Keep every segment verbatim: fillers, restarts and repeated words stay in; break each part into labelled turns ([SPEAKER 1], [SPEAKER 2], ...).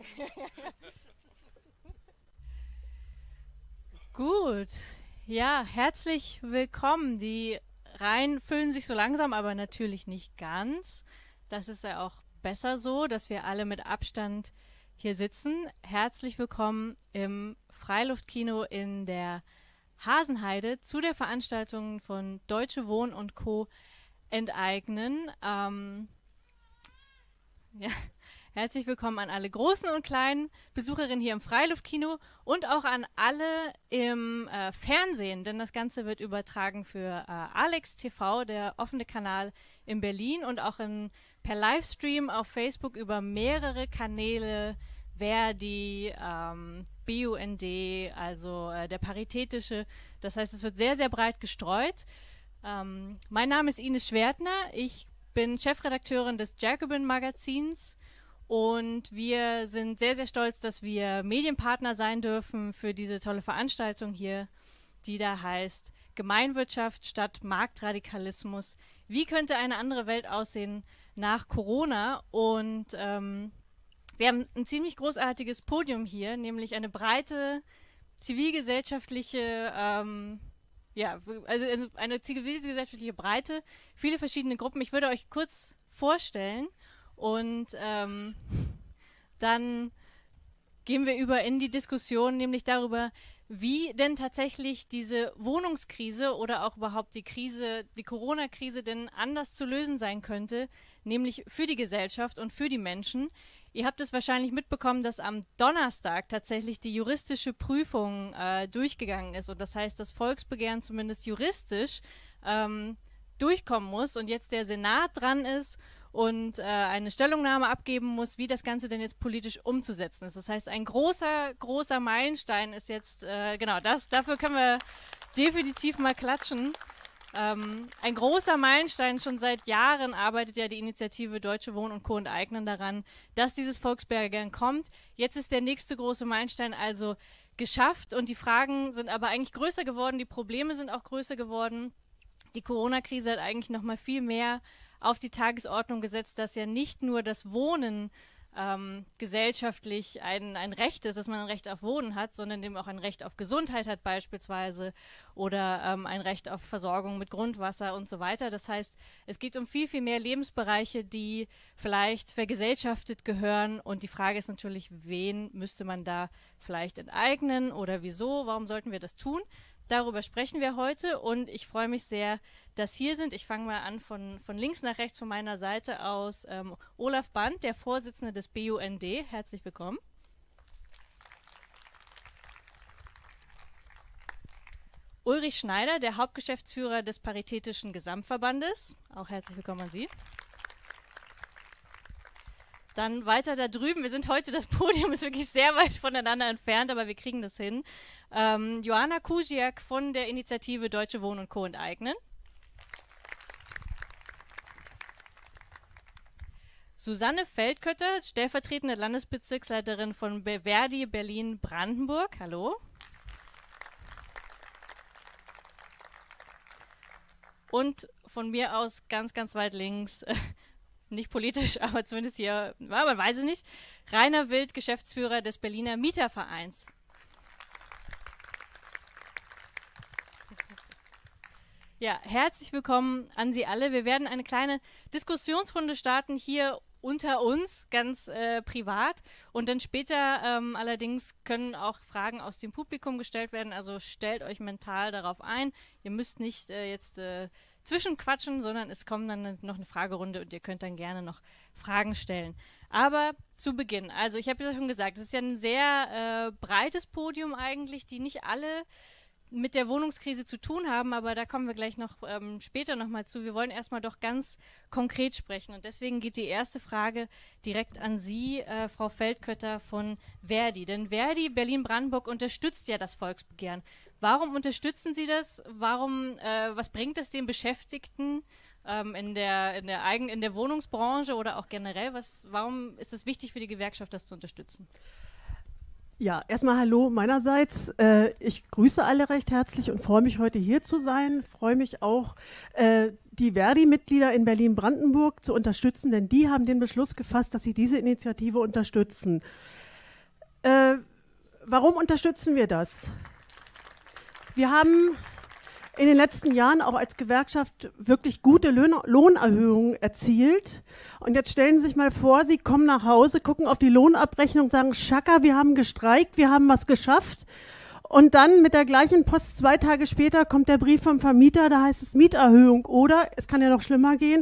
[SPEAKER 1] Gut, ja, herzlich willkommen. Die Reihen füllen sich so langsam, aber natürlich nicht ganz. Das ist ja auch besser so, dass wir alle mit Abstand hier sitzen. Herzlich willkommen im Freiluftkino in der Hasenheide zu der Veranstaltung von Deutsche Wohnen und Co. enteignen. Ähm, ja. Herzlich willkommen an alle großen und kleinen Besucherinnen hier im Freiluftkino und auch an alle im äh, Fernsehen, denn das Ganze wird übertragen für äh, Alex T V, der offene Kanal in Berlin, und auch in, per Livestream auf Facebook über mehrere Kanäle, Verdi, ähm, B U N D, also äh, der Paritätische. Das heißt, es wird sehr, sehr breit gestreut. Ähm, mein Name ist Ines Schwertner, ich bin Chefredakteurin des Jacobin Magazins. Und wir sind sehr, sehr stolz, dass wir Medienpartner sein dürfen für diese tolle Veranstaltung hier, die da heißt Gemeinwirtschaft statt Marktradikalismus. Wie könnte eine andere Welt aussehen nach Corona? Und ähm, wir haben ein ziemlich großartiges Podium hier, nämlich eine breite zivilgesellschaftliche, ähm, ja, also eine zivilgesellschaftliche Breite, viele verschiedene Gruppen. Ich würde euch kurz vorstellen. Und ähm, dann gehen wir über in die Diskussion, nämlich darüber, wie denn tatsächlich diese Wohnungskrise oder auch überhaupt die Krise, die Corona-Krise denn anders zu lösen sein könnte, nämlich für die Gesellschaft und für die Menschen. Ihr habt es wahrscheinlich mitbekommen, dass am Donnerstag tatsächlich die juristische Prüfung äh, durchgegangen ist. Und das heißt, das Volksbegehren zumindest juristisch ähm, durchkommen muss und jetzt der Senat dran ist und äh, eine Stellungnahme abgeben muss, wie das Ganze denn jetzt politisch umzusetzen ist. Das heißt, ein großer, großer Meilenstein ist jetzt, äh, genau, das, dafür können wir definitiv mal klatschen. Ähm, ein großer Meilenstein, schon seit Jahren arbeitet ja die Initiative Deutsche Wohnen und Co. enteignen daran, dass dieses Volksbegehren kommt. Jetzt ist der nächste große Meilenstein also geschafft und die Fragen sind aber eigentlich größer geworden, die Probleme sind auch größer geworden. Die Corona-Krise hat eigentlich noch mal viel mehr auf die Tagesordnung gesetzt, dass ja nicht nur das Wohnen ähm, gesellschaftlich ein, ein Recht ist, dass man ein Recht auf Wohnen hat, sondern eben auch ein Recht auf Gesundheit hat beispielsweise oder ähm, ein Recht auf Versorgung mit Grundwasser und so weiter. Das heißt, es geht um viel, viel mehr Lebensbereiche, die vielleicht vergesellschaftet gehören, und die Frage ist natürlich, wen müsste man da vielleicht enteignen oder wieso, warum sollten wir das tun? Darüber sprechen wir heute und ich freue mich sehr, dass hier sind. Ich fange mal an von, von links nach rechts von meiner Seite aus. Ähm, Olaf Band, der Vorsitzende des B U N D. Herzlich willkommen. Ulrich Schneider, der Hauptgeschäftsführer des Paritätischen Gesamtverbandes. Auch herzlich willkommen an Sie. Dann weiter da drüben, wir sind heute, das Podium ist wirklich sehr weit voneinander entfernt, aber wir kriegen das hin. Ähm, Joanna Kusiak von der Initiative Deutsche Wohnen und Co. enteignen. Susanne Feldkötter, stellvertretende Landesbezirksleiterin von Verdi Berlin-Brandenburg. Hallo. Und von mir aus ganz, ganz weit links, äh, nicht politisch, aber zumindest hier, ja, man weiß es nicht, Rainer Wild, Geschäftsführer des Berliner Mietervereins. Ja, herzlich willkommen an Sie alle. Wir werden eine kleine Diskussionsrunde starten hier unter uns, ganz äh, privat. Und dann später ähm, allerdings können auch Fragen aus dem Publikum gestellt werden. Also stellt euch mental darauf ein. Ihr müsst nicht äh, jetzt äh, zwischenquatschen, sondern es kommt dann noch eine Fragerunde und ihr könnt dann gerne noch Fragen stellen. Aber zu Beginn, also ich habe ja schon gesagt, es ist ja ein sehr äh, breites Podium eigentlich, die nicht alle mit der Wohnungskrise zu tun haben, aber da kommen wir gleich noch ähm, später nochmal zu. Wir wollen erstmal doch ganz konkret sprechen und deswegen geht die erste Frage direkt an Sie, äh, Frau Feldkötter von Verdi. Denn Verdi Berlin-Brandenburg unterstützt ja das Volksbegehren. Warum unterstützen Sie das? Warum, äh, was bringt es den Beschäftigten ähm, in der, in der Eigen-, in der Wohnungsbranche oder auch generell? Was, warum ist es wichtig für die Gewerkschaft, das zu unterstützen?
[SPEAKER 2] Ja, erstmal hallo meinerseits. Äh, ich grüße alle recht herzlich und freue mich, heute hier zu sein. Freue mich auch, äh, die Verdi-Mitglieder in Berlin-Brandenburg zu unterstützen, denn die haben den Beschluss gefasst, dass sie diese Initiative unterstützen. Äh, warum unterstützen wir das? Wir haben in den letzten Jahren auch als Gewerkschaft wirklich gute Lohn Lohnerhöhungen erzielt. Und jetzt stellen Sie sich mal vor, Sie kommen nach Hause, gucken auf die Lohnabrechnung und sagen, Schaka, wir haben gestreikt, wir haben was geschafft. Und dann mit der gleichen Post zwei Tage später kommt der Brief vom Vermieter, da heißt es Mieterhöhung oder, es kann ja noch schlimmer gehen,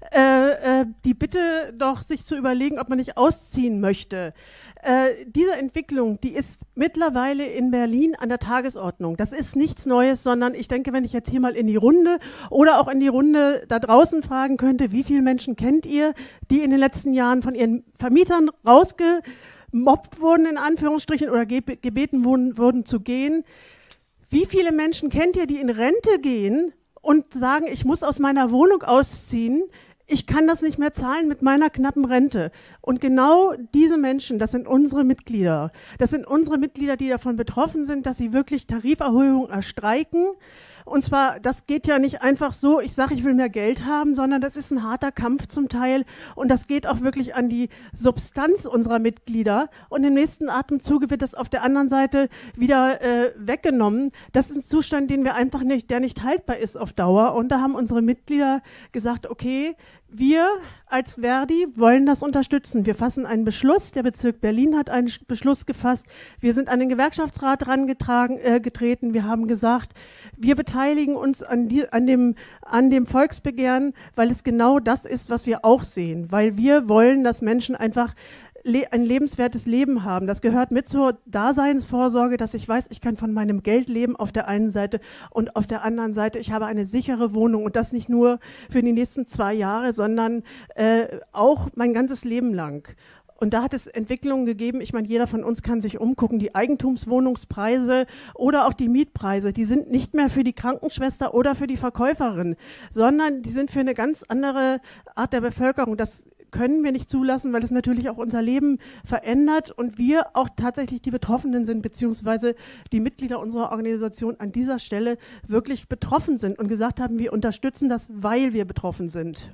[SPEAKER 2] äh, äh, die Bitte doch sich zu überlegen, ob man nicht ausziehen möchte. Äh, diese Entwicklung, die ist mittlerweile in Berlin an der Tagesordnung. Das ist nichts Neues, sondern ich denke, wenn ich jetzt hier mal in die Runde oder auch in die Runde da draußen fragen könnte, wie viele Menschen kennt ihr, die in den letzten Jahren von ihren Vermietern rausge mobbt wurden, in Anführungsstrichen, oder ge gebeten wurden, wurden zu gehen. Wie viele Menschen kennt ihr, die in Rente gehen und sagen, ich muss aus meiner Wohnung ausziehen, ich kann das nicht mehr zahlen mit meiner knappen Rente. Und genau diese Menschen, das sind unsere Mitglieder. Das sind unsere Mitglieder, die davon betroffen sind, dass sie wirklich Tariferhöhungen erstreiken. Und zwar, das geht ja nicht einfach so, ich sage, ich will mehr Geld haben, sondern das ist ein harter Kampf zum Teil. Und das geht auch wirklich an die Substanz unserer Mitglieder. Und im nächsten Atemzuge wird das auf der anderen Seite wieder äh, weggenommen. Das ist ein Zustand, den wir einfach nicht, der nicht haltbar ist auf Dauer. Und da haben unsere Mitglieder gesagt, okay, wir als Verdi wollen das unterstützen. Wir fassen einen Beschluss, der Bezirk Berlin hat einen Beschluss gefasst. Wir sind an den Gewerkschaftsrat herangetragen, äh, getreten. Wir haben gesagt, wir beteiligen uns an, die, an, dem, an dem Volksbegehren, weil es genau das ist, was wir auch sehen. Weil wir wollen, dass Menschen einfach le ein lebenswertes Leben haben. Das gehört mit zur Daseinsvorsorge, dass ich weiß, ich kann von meinem Geld leben auf der einen Seite und auf der anderen Seite, ich habe eine sichere Wohnung und das nicht nur für die nächsten zwei Jahre, sondern äh, auch mein ganzes Leben lang. Und da hat es Entwicklungen gegeben, ich meine, jeder von uns kann sich umgucken, die Eigentumswohnungspreise oder auch die Mietpreise, die sind nicht mehr für die Krankenschwester oder für die Verkäuferin, sondern die sind für eine ganz andere Art der Bevölkerung. Das können wir nicht zulassen, weil es natürlich auch unser Leben verändert und wir auch tatsächlich die Betroffenen sind, beziehungsweise die Mitglieder unserer Organisation an dieser Stelle wirklich betroffen sind und gesagt haben, wir unterstützen das, weil wir betroffen sind.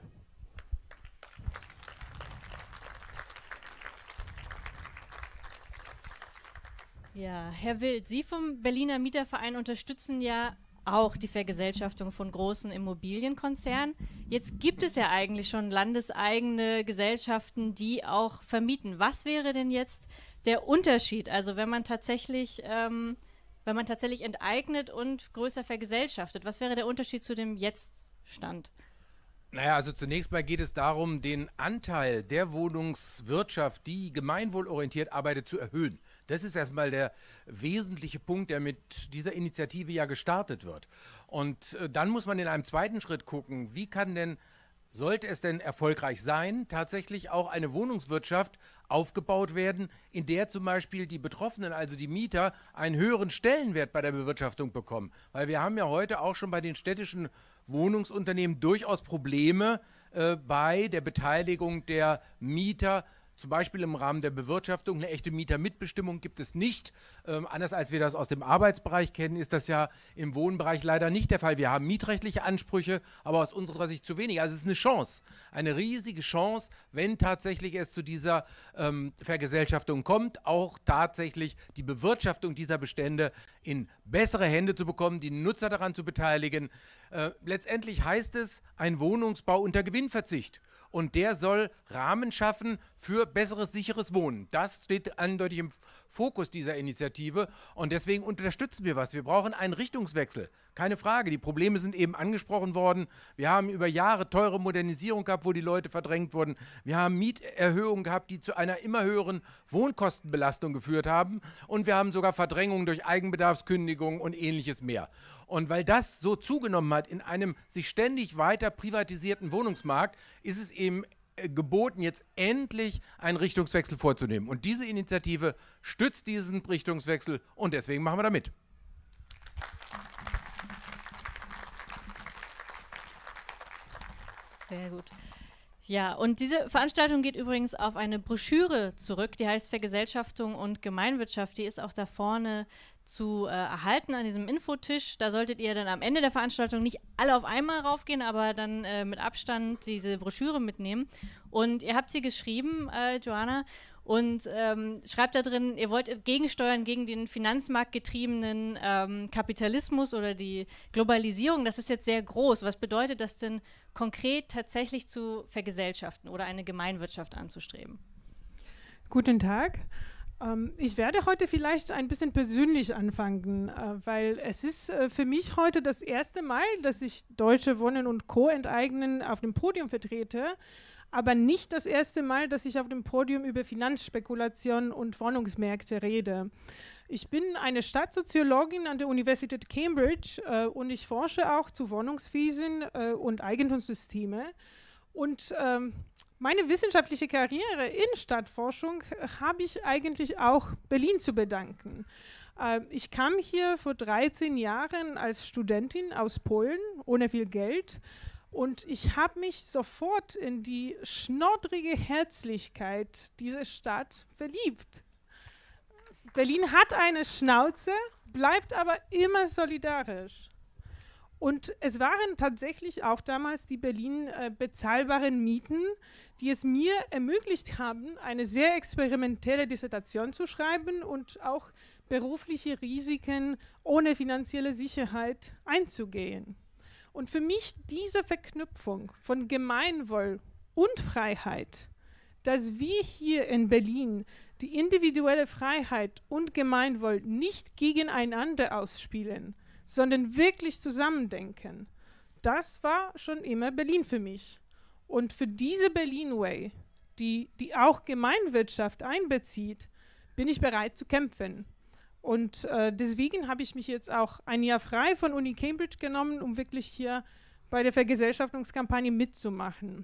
[SPEAKER 1] Ja, Herr Wild, Sie vom Berliner Mieterverein unterstützen ja auch die Vergesellschaftung von großen Immobilienkonzernen. Jetzt gibt es ja eigentlich schon landeseigene Gesellschaften, die auch vermieten. Was wäre denn jetzt der Unterschied? Also wenn man tatsächlich, ähm, wenn man tatsächlich enteignet und größer vergesellschaftet, was wäre der Unterschied zu dem Jetzt-Stand?
[SPEAKER 3] Naja, also zunächst mal geht es darum, den Anteil der Wohnungswirtschaft, die gemeinwohlorientiert arbeitet, zu erhöhen. Das ist erstmal der wesentliche Punkt, der mit dieser Initiative ja gestartet wird. Und äh, dann muss man in einem zweiten Schritt gucken, wie kann denn, sollte es denn erfolgreich sein, tatsächlich auch eine Wohnungswirtschaft aufgebaut werden, in der zum Beispiel die Betroffenen, also die Mieter, einen höheren Stellenwert bei der Bewirtschaftung bekommen. Weil wir haben ja heute auch schon bei den städtischen Wohnungsunternehmen durchaus Probleme äh, bei der Beteiligung der Mieter, zum Beispiel im Rahmen der Bewirtschaftung. Eine echte Mietermitbestimmung gibt es nicht. Ähm, anders als wir das aus dem Arbeitsbereich kennen, ist das ja im Wohnbereich leider nicht der Fall. Wir haben mietrechtliche Ansprüche, aber aus unserer Sicht zu wenig. Also es ist eine Chance, eine riesige Chance, wenn tatsächlich es zu dieser ähm, Vergesellschaftung kommt, auch tatsächlich die Bewirtschaftung dieser Bestände in bessere Hände zu bekommen, die Nutzer daran zu beteiligen. Äh, letztendlich heißt es ein Wohnungsbau unter Gewinnverzicht. Und der soll Rahmen schaffen für besseres, sicheres Wohnen. Das steht eindeutig im Fokus dieser Initiative und deswegen unterstützen wir was. Wir brauchen einen Richtungswechsel, keine Frage. Die Probleme sind eben angesprochen worden. Wir haben über Jahre teure Modernisierung gehabt, wo die Leute verdrängt wurden. Wir haben Mieterhöhungen gehabt, die zu einer immer höheren Wohnkostenbelastung geführt haben und wir haben sogar Verdrängungen durch Eigenbedarfskündigungen und ähnliches mehr. Und weil das so zugenommen hat in einem sich ständig weiter privatisierten Wohnungsmarkt, ist es eben geboten, jetzt endlich einen Richtungswechsel vorzunehmen. Und diese Initiative stützt diesen Richtungswechsel und deswegen machen wir da mit.
[SPEAKER 1] Sehr gut. Ja, und diese Veranstaltung geht übrigens auf eine Broschüre zurück, die heißt Vergesellschaftung und Gemeinwirtschaft. Die ist auch da vorne zu äh, erhalten an diesem Infotisch. Da solltet ihr dann am Ende der Veranstaltung nicht alle auf einmal raufgehen, aber dann äh, mit Abstand diese Broschüre mitnehmen. Und ihr habt sie geschrieben, äh, Joanna, und ähm, schreibt da drin, ihr wollt gegensteuern gegen den finanzmarktgetriebenen ähm, Kapitalismus oder die Globalisierung. Das ist jetzt sehr groß. Was bedeutet das denn konkret tatsächlich zu vergesellschaften oder eine Gemeinwirtschaft anzustreben?
[SPEAKER 4] Guten Tag. Ähm, ich werde heute vielleicht ein bisschen persönlich anfangen, äh, weil es ist äh, für mich heute das erste Mal, dass ich Deutsche Wohnen und Co. enteignen auf dem Podium vertrete, aber nicht das erste Mal, dass ich auf dem Podium über Finanzspekulation und Wohnungsmärkte rede. Ich bin eine Stadtsoziologin an der Universität Cambridge äh, und ich forsche auch zu Wohnungswesen äh, und Eigentumssysteme. Und ähm, meine wissenschaftliche Karriere in Stadtforschung äh, habe ich eigentlich auch Berlin zu bedanken. Äh, ich kam hier vor dreizehn Jahren als Studentin aus Polen ohne viel Geld. Und ich habe mich sofort in die schnoddrige Herzlichkeit dieser Stadt verliebt. Berlin hat eine Schnauze, bleibt aber immer solidarisch. Und es waren tatsächlich auch damals die Berlin äh, bezahlbaren Mieten, die es mir ermöglicht haben, eine sehr experimentelle Dissertation zu schreiben und auch berufliche Risiken ohne finanzielle Sicherheit einzugehen. Und für mich diese Verknüpfung von Gemeinwohl und Freiheit, dass wir hier in Berlin die individuelle Freiheit und Gemeinwohl nicht gegeneinander ausspielen, sondern wirklich zusammendenken, das war schon immer Berlin für mich. Und für diese Berlin Way, die, die auch Gemeinwirtschaft einbezieht, bin ich bereit zu kämpfen. Und äh, deswegen habe ich mich jetzt auch ein Jahr frei von Uni Cambridge genommen, um wirklich hier bei der Vergesellschaftungskampagne mitzumachen.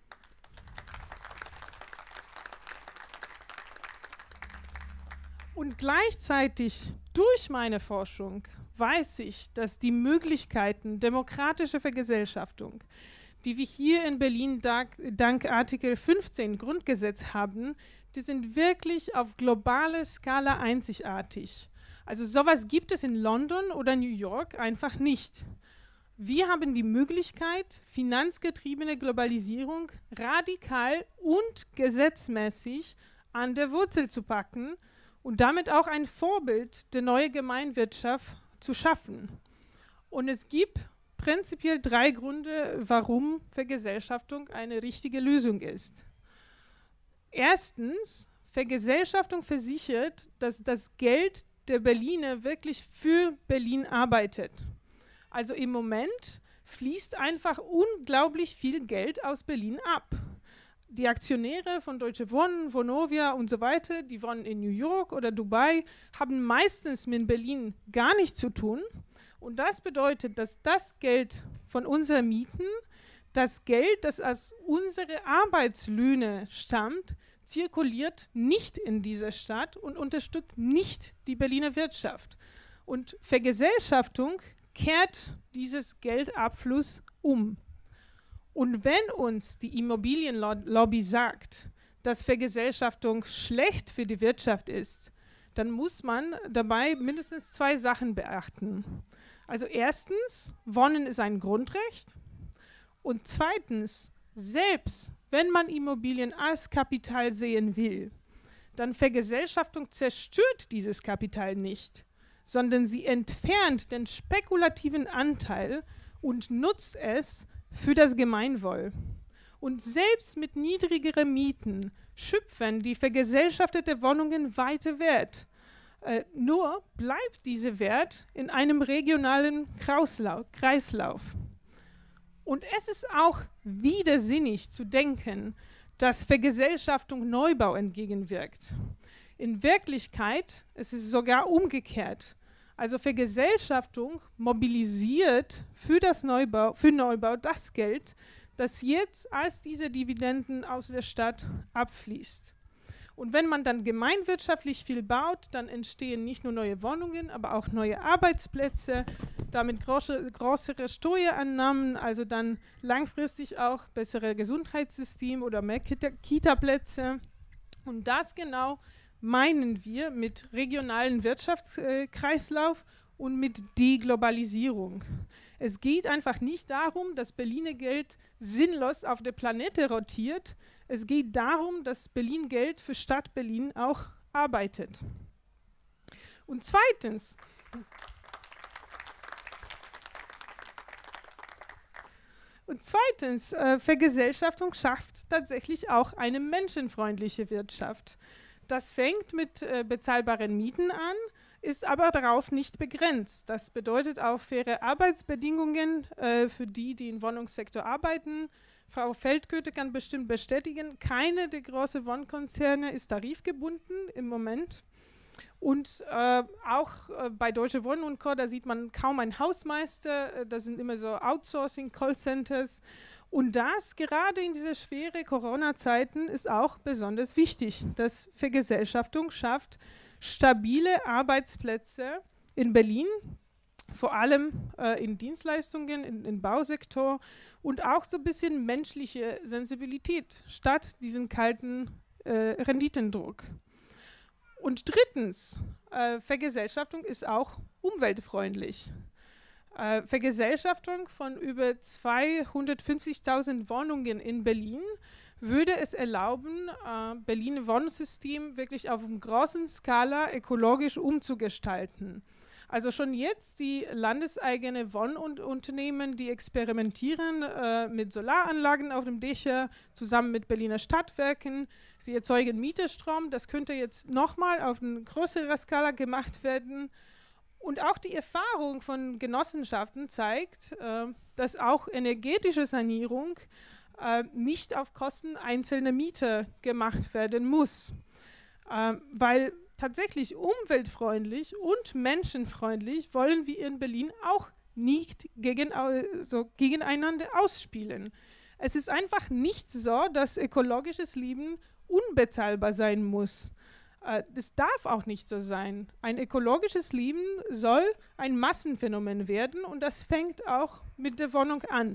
[SPEAKER 4] Und gleichzeitig durch meine Forschung weiß ich, dass die Möglichkeiten demokratischer Vergesellschaftung, die wir hier in Berlin dank, dank Artikel fünfzehn Grundgesetz haben, die sind wirklich auf globaler Skala einzigartig. Also sowas gibt es in London oder New York einfach nicht. Wir haben die Möglichkeit, finanzgetriebene Globalisierung radikal und gesetzmäßig an der Wurzel zu packen und damit auch ein Vorbild der neuen Gemeinwirtschaft zu schaffen. Und es gibt prinzipiell drei Gründe, warum Vergesellschaftung eine richtige Lösung ist. Erstens, Vergesellschaftung versichert, dass das Geld der Berliner wirklich für Berlin arbeitet. Also im Moment fließt einfach unglaublich viel Geld aus Berlin ab. Die Aktionäre von Deutsche Wohnen, Vonovia und so weiter, die wohnen in New York oder Dubai, haben meistens mit Berlin gar nichts zu tun. Und das bedeutet, dass das Geld von unseren Mieten, das Geld, das aus unseren Arbeitslöhnen stammt, zirkuliert nicht in dieser Stadt und unterstützt nicht die Berliner Wirtschaft. Und Vergesellschaftung kehrt dieses Geldabfluss um. Und wenn uns die Immobilienlobby sagt, dass Vergesellschaftung schlecht für die Wirtschaft ist, dann muss man dabei mindestens zwei Sachen beachten. Also erstens, Wohnen ist ein Grundrecht. Und zweitens, selbst wenn man Immobilien als Kapital sehen will, dann Vergesellschaftung zerstört dieses Kapital nicht, sondern sie entfernt den spekulativen Anteil und nutzt es für das Gemeinwohl. Und selbst mit niedrigeren Mieten schöpfen die vergesellschafteten Wohnungen weiter Wert. Äh, nur bleibt dieser Wert in einem regionalen Kreislauf. Und es ist auch widersinnig zu denken, dass Vergesellschaftung Neubau entgegenwirkt. In Wirklichkeit ist es sogar umgekehrt. Also Vergesellschaftung mobilisiert für das Neubau, für Neubau das Geld, das jetzt als diese Dividenden aus der Stadt abfließt. Und wenn man dann gemeinwirtschaftlich viel baut, dann entstehen nicht nur neue Wohnungen, aber auch neue Arbeitsplätze, damit große, größere Steuerannahmen, also dann langfristig auch bessere Gesundheitssystem oder mehr Kita- Kita-Plätze. Und das genau meinen wir mit regionalen Wirtschaftskreislauf und mit Deglobalisierung. Es geht einfach nicht darum, dass Berliner Geld sinnlos auf der Planete rotiert. Es geht darum, dass Berlin Geld für Stadt Berlin auch arbeitet. Und zweitens, und zweitens, äh, Vergesellschaftung schafft tatsächlich auch eine menschenfreundliche Wirtschaft. Das fängt mit äh, bezahlbaren Mieten an, ist aber darauf nicht begrenzt. Das bedeutet auch faire Arbeitsbedingungen äh, für die, die im Wohnungssektor arbeiten. Frau Feldgoethe kann bestimmt bestätigen, keine der großen Wohnkonzerne ist tarifgebunden im Moment. Und äh, auch äh, bei Deutsche Wohnen und Co., da sieht man kaum einen Hausmeister, äh, das sind immer so Outsourcing-Callcenters. Und das gerade in dieser schweren Corona-Zeiten ist auch besonders wichtig, dass Vergesellschaftung schafft stabile Arbeitsplätze in Berlin, vor allem äh, in Dienstleistungen, in, im Bausektor und auch so ein bisschen menschliche Sensibilität statt diesen kalten äh, Renditendruck. Und drittens, äh, Vergesellschaftung ist auch umweltfreundlich. Äh, Vergesellschaftung von über zweihundertfünfzigtausend Wohnungen in Berlin würde es erlauben, äh, Berliner Wohnungssystem wirklich auf einer großen Skala ökologisch umzugestalten. Also schon jetzt die landeseigene Wohnunternehmen, die experimentieren äh, mit Solaranlagen auf dem Dächer zusammen mit Berliner Stadtwerken. Sie erzeugen Mieterstrom. Das könnte jetzt nochmal auf eine größere Skala gemacht werden. Und auch die Erfahrung von Genossenschaften zeigt, äh, dass auch energetische Sanierung äh, nicht auf Kosten einzelner Mieter gemacht werden muss. Äh, weil tatsächlich umweltfreundlich und menschenfreundlich wollen wir in Berlin auch nicht gegen, also gegeneinander ausspielen. Es ist einfach nicht so, dass ökologisches Leben unbezahlbar sein muss. Äh, das darf auch nicht so sein. Ein ökologisches Leben soll ein Massenphänomen werden und das fängt auch mit der Wohnung an.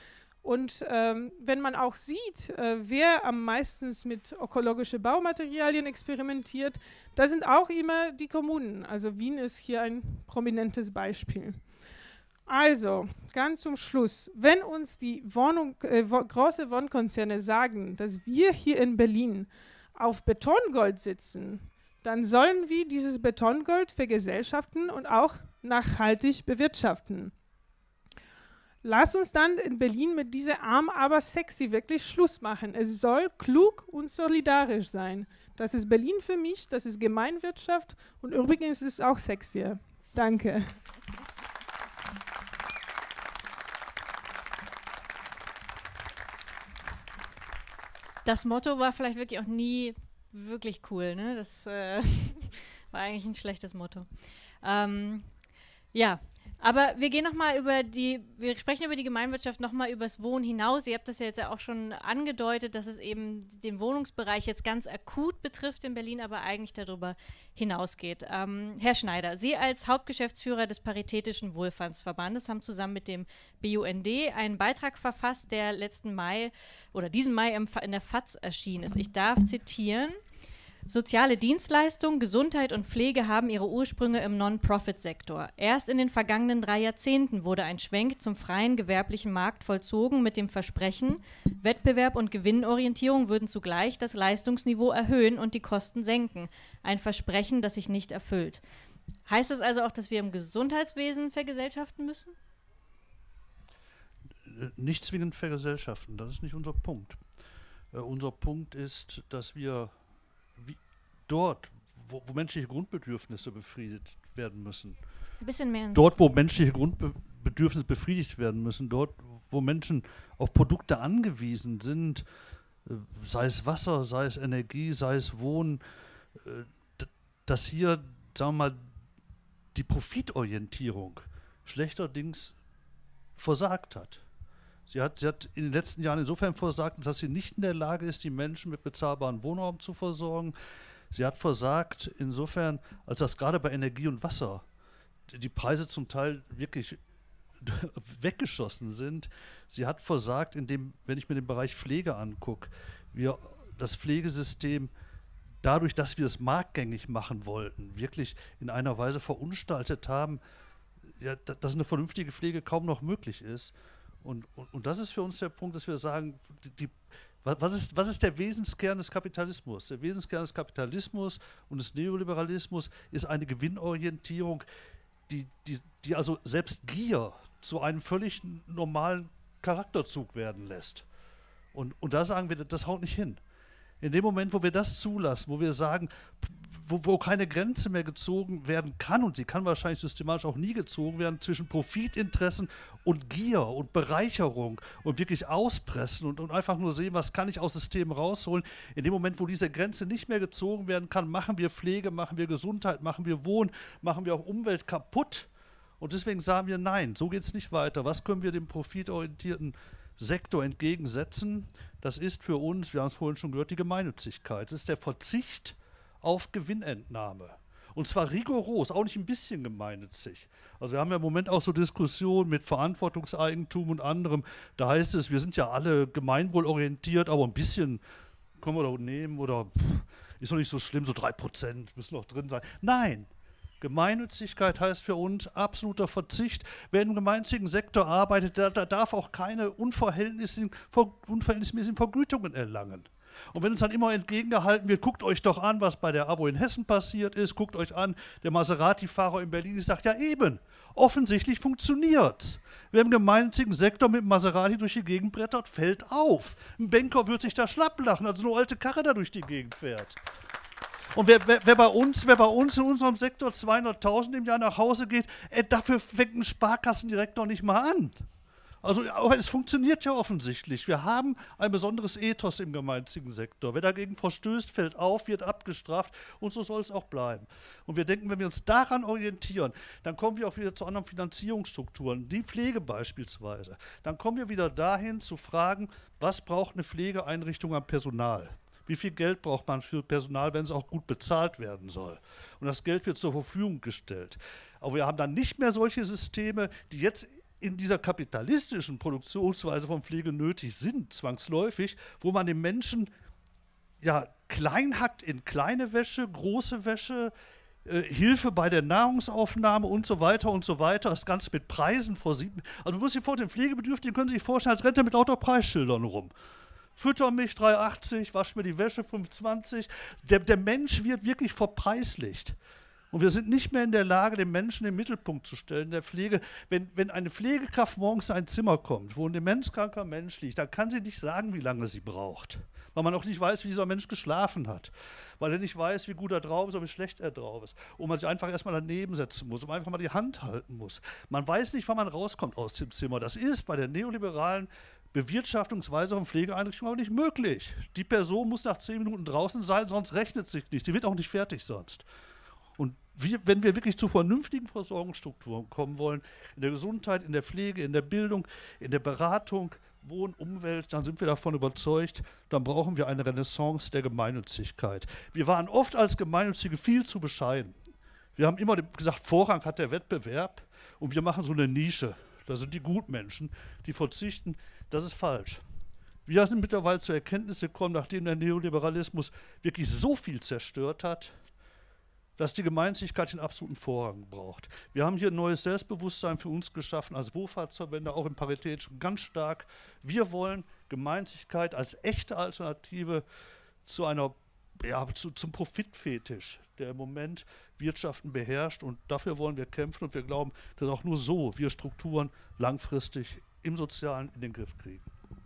[SPEAKER 4] Und ähm, wenn man auch sieht, äh, wer am meisten mit ökologischen Baumaterialien experimentiert, da sind auch immer die Kommunen. Also Wien ist hier ein prominentes Beispiel. Also, ganz zum Schluss, wenn uns die Wohnung, äh, wo, große Wohnkonzerne sagen, dass wir hier in Berlin auf Betongold sitzen, dann sollen wir dieses Betongold vergesellschaften und auch nachhaltig bewirtschaften. Lass uns dann in Berlin mit dieser arm, aber sexy wirklich Schluss machen. Es soll klug und solidarisch sein. Das ist Berlin für mich, das ist Gemeinwirtschaft und übrigens ist es auch sexier. Danke.
[SPEAKER 1] Das Motto war vielleicht wirklich auch nie wirklich cool, ne? Das äh, war eigentlich ein schlechtes Motto. Ähm, ja. Aber wir gehen nochmal über die, wir sprechen über die Gemeinwirtschaft nochmal über das Wohnen hinaus. Ihr habt das ja jetzt ja auch schon angedeutet, dass es eben den Wohnungsbereich jetzt ganz akut betrifft in Berlin, aber eigentlich darüber hinausgeht. Ähm, Herr Schneider, Sie als Hauptgeschäftsführer des Paritätischen Wohlfahrtsverbandes haben zusammen mit dem B U N D einen Beitrag verfasst, der letzten Mai oder diesen Mai im, in der F A Z erschienen ist. Ich darf zitieren: Soziale Dienstleistungen, Gesundheit und Pflege haben ihre Ursprünge im Non-Profit-Sektor. Erst in den vergangenen drei Jahrzehnten wurde ein Schwenk zum freien gewerblichen Markt vollzogen mit dem Versprechen, Wettbewerb und Gewinnorientierung würden zugleich das Leistungsniveau erhöhen und die Kosten senken. Ein Versprechen, das sich nicht erfüllt. Heißt das also auch, dass wir im Gesundheitswesen vergesellschaften müssen?
[SPEAKER 5] Nicht zwingend vergesellschaften, das ist nicht unser Punkt. Äh, unser Punkt ist, dass wir Wie dort, wo, wo menschliche Grundbedürfnisse befriedigt werden müssen.
[SPEAKER 1] Ein bisschen mehr.
[SPEAKER 5] Dort, wo menschliche Grundbedürfnisse befriedigt werden müssen, dort, wo Menschen auf Produkte angewiesen sind, äh, sei es Wasser, sei es Energie, sei es Wohnen, äh, dass hier, sagen wir mal, die Profitorientierung schlechterdings versagt hat. Sie hat, sie hat in den letzten Jahren insofern versagt, dass sie nicht in der Lage ist, die Menschen mit bezahlbaren Wohnraum zu versorgen. Sie hat versagt insofern, als dass gerade bei Energie und Wasser die Preise zum Teil wirklich weggeschossen sind. Sie hat versagt, indem, wenn ich mir den Bereich Pflege angucke, wir das Pflegesystem dadurch, dass wir es marktgängig machen wollten, wirklich in einer Weise verunstaltet haben, ja, dass eine vernünftige Pflege kaum noch möglich ist. Und, und, und das ist für uns der Punkt, dass wir sagen, die, die, was, ist, was ist der Wesenskern des Kapitalismus? Der Wesenskern des Kapitalismus und des Neoliberalismus ist eine Gewinnorientierung, die, die, die also selbst Gier zu einem völlig normalen Charakterzug werden lässt. Und, und da sagen wir, das haut nicht hin. In dem Moment, wo wir das zulassen, wo wir sagen, wo, wo keine Grenze mehr gezogen werden kann, und sie kann wahrscheinlich systematisch auch nie gezogen werden, zwischen Profitinteressen und Gier und Bereicherung und wirklich auspressen und, und einfach nur sehen, was kann ich aus Systemen rausholen. In dem Moment, wo diese Grenze nicht mehr gezogen werden kann, machen wir Pflege, machen wir Gesundheit, machen wir Wohnen, machen wir auch Umwelt kaputt. Und deswegen sagen wir, nein, so geht es nicht weiter. Was können wir dem profitorientierten Sektor entgegensetzen? Das ist für uns, wir haben es vorhin schon gehört, die Gemeinnützigkeit. Es ist der Verzicht auf Gewinnentnahme. Und zwar rigoros, auch nicht ein bisschen gemeinnützig. Also wir haben ja im Moment auch so Diskussionen mit Verantwortungseigentum und anderem. Da heißt es, wir sind ja alle gemeinwohlorientiert, aber ein bisschen können wir doch nehmen oder pff, ist doch nicht so schlimm, so drei Prozent müssen noch drin sein. Nein. Gemeinnützigkeit heißt für uns absoluter Verzicht. Wer im gemeinnützigen Sektor arbeitet, der, der darf auch keine unverhältnismäßigen, unverhältnismäßigen Vergütungen erlangen. Und wenn uns dann immer entgegengehalten wird, guckt euch doch an, was bei der A W O in Hessen passiert ist, guckt euch an, der Maserati-Fahrer in Berlin, ich sage, ja eben, offensichtlich funktioniert's. Wer im gemeinnützigen Sektor mit dem Maserati durch die Gegend brettert, fällt auf. Ein Banker wird sich da schlapp lachen, als eine alte Karre da durch die Gegend fährt. Und wer, wer, wer, bei uns, wer bei uns in unserem Sektor zweihunderttausend im Jahr nach Hause geht, äh, dafür fängt ein Sparkassendirektor nicht mal an. Also, aber es funktioniert ja offensichtlich. Wir haben ein besonderes Ethos im gemeinnützigen Sektor. Wer dagegen verstößt, fällt auf, wird abgestraft und so soll es auch bleiben. Und wir denken, wenn wir uns daran orientieren, dann kommen wir auch wieder zu anderen Finanzierungsstrukturen, die Pflege beispielsweise. Dann kommen wir wieder dahin zu fragen, was braucht eine Pflegeeinrichtung an Personal? Wie viel Geld braucht man für Personal, wenn es auch gut bezahlt werden soll? Und das Geld wird zur Verfügung gestellt. Aber wir haben dann nicht mehr solche Systeme, die jetzt in dieser kapitalistischen Produktionsweise von Pflege nötig sind, zwangsläufig, wo man den Menschen ja, klein hackt in kleine Wäsche, große Wäsche, äh, Hilfe bei der Nahrungsaufnahme und so weiter und so weiter, das Ganze mit Preisen versieht. Also du musst dir vorstellen, den Pflegebedürftigen können Sie sich vorstellen, als rennt er mit lauter Preisschildern rum. Fütter mich drei achtzig, wasch mir die Wäsche fünf zwanzig. Der, der Mensch wird wirklich verpreislicht. Und wir sind nicht mehr in der Lage, den Menschen in den Mittelpunkt zu stellen. Der Pflege, wenn, wenn eine Pflegekraft morgens in ein Zimmer kommt, wo ein demenzkranker Mensch liegt, dann kann sie nicht sagen, wie lange sie braucht. Weil man auch nicht weiß, wie dieser Mensch geschlafen hat. Weil er nicht weiß, wie gut er drauf ist oder wie schlecht er drauf ist. Und man sich einfach erstmal daneben setzen muss und einfach mal die Hand halten muss. Man weiß nicht, wann man rauskommt aus dem Zimmer. Das ist bei der neoliberalen Bewirtschaftungsweise von Pflegeeinrichtungen aber nicht möglich. Die Person muss nach zehn Minuten draußen sein, sonst rechnet sich nicht. Sie wird auch nicht fertig sonst. Und wir, wenn wir wirklich zu vernünftigen Versorgungsstrukturen kommen wollen, in der Gesundheit, in der Pflege, in der Bildung, in der Beratung, Wohn, Umwelt, dann sind wir davon überzeugt, dann brauchen wir eine Renaissance der Gemeinnützigkeit. Wir waren oft als Gemeinnützige viel zu bescheiden. Wir haben immer gesagt, Vorrang hat der Wettbewerb und wir machen so eine Nische. Da sind die Gutmenschen, die verzichten. Das ist falsch. Wir sind mittlerweile zur Erkenntnis gekommen, nachdem der Neoliberalismus wirklich so viel zerstört hat, dass die Gemeinnützigkeit den absoluten Vorrang braucht. Wir haben hier ein neues Selbstbewusstsein für uns geschaffen, als Wohlfahrtsverbände, auch im Paritätischen ganz stark. Wir wollen Gemeinnützigkeit als echte Alternative zu einer, ja, zu, zum Profitfetisch, der im Moment Wirtschaften beherrscht. Und dafür wollen wir kämpfen und wir glauben, dass auch nur so wir Strukturen langfristig im Sozialen in den Griff kriegen.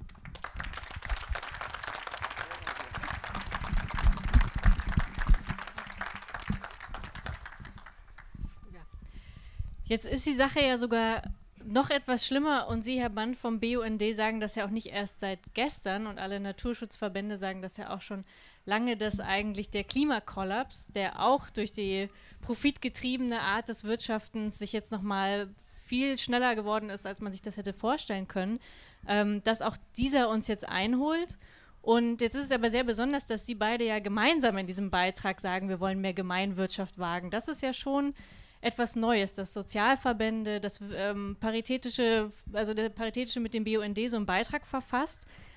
[SPEAKER 1] Jetzt ist die Sache ja sogar noch etwas schlimmer und Sie, Herr Band vom B U N D, sagen das ja auch nicht erst seit gestern und alle Naturschutzverbände sagen das ja auch schon lange, dass eigentlich der Klimakollaps, der auch durch die profitgetriebene Art des Wirtschaftens sich jetzt nochmal viel schneller geworden ist, als man sich das hätte vorstellen können, ähm, dass auch dieser uns jetzt einholt. Und jetzt ist es aber sehr besonders, dass Sie beide ja gemeinsam in diesem Beitrag sagen, wir wollen mehr Gemeinwirtschaft wagen. Das ist ja schon etwas Neues, dass Sozialverbände, das ähm, Paritätische, also der Paritätische mit dem B U N D so einen Beitrag verfasst.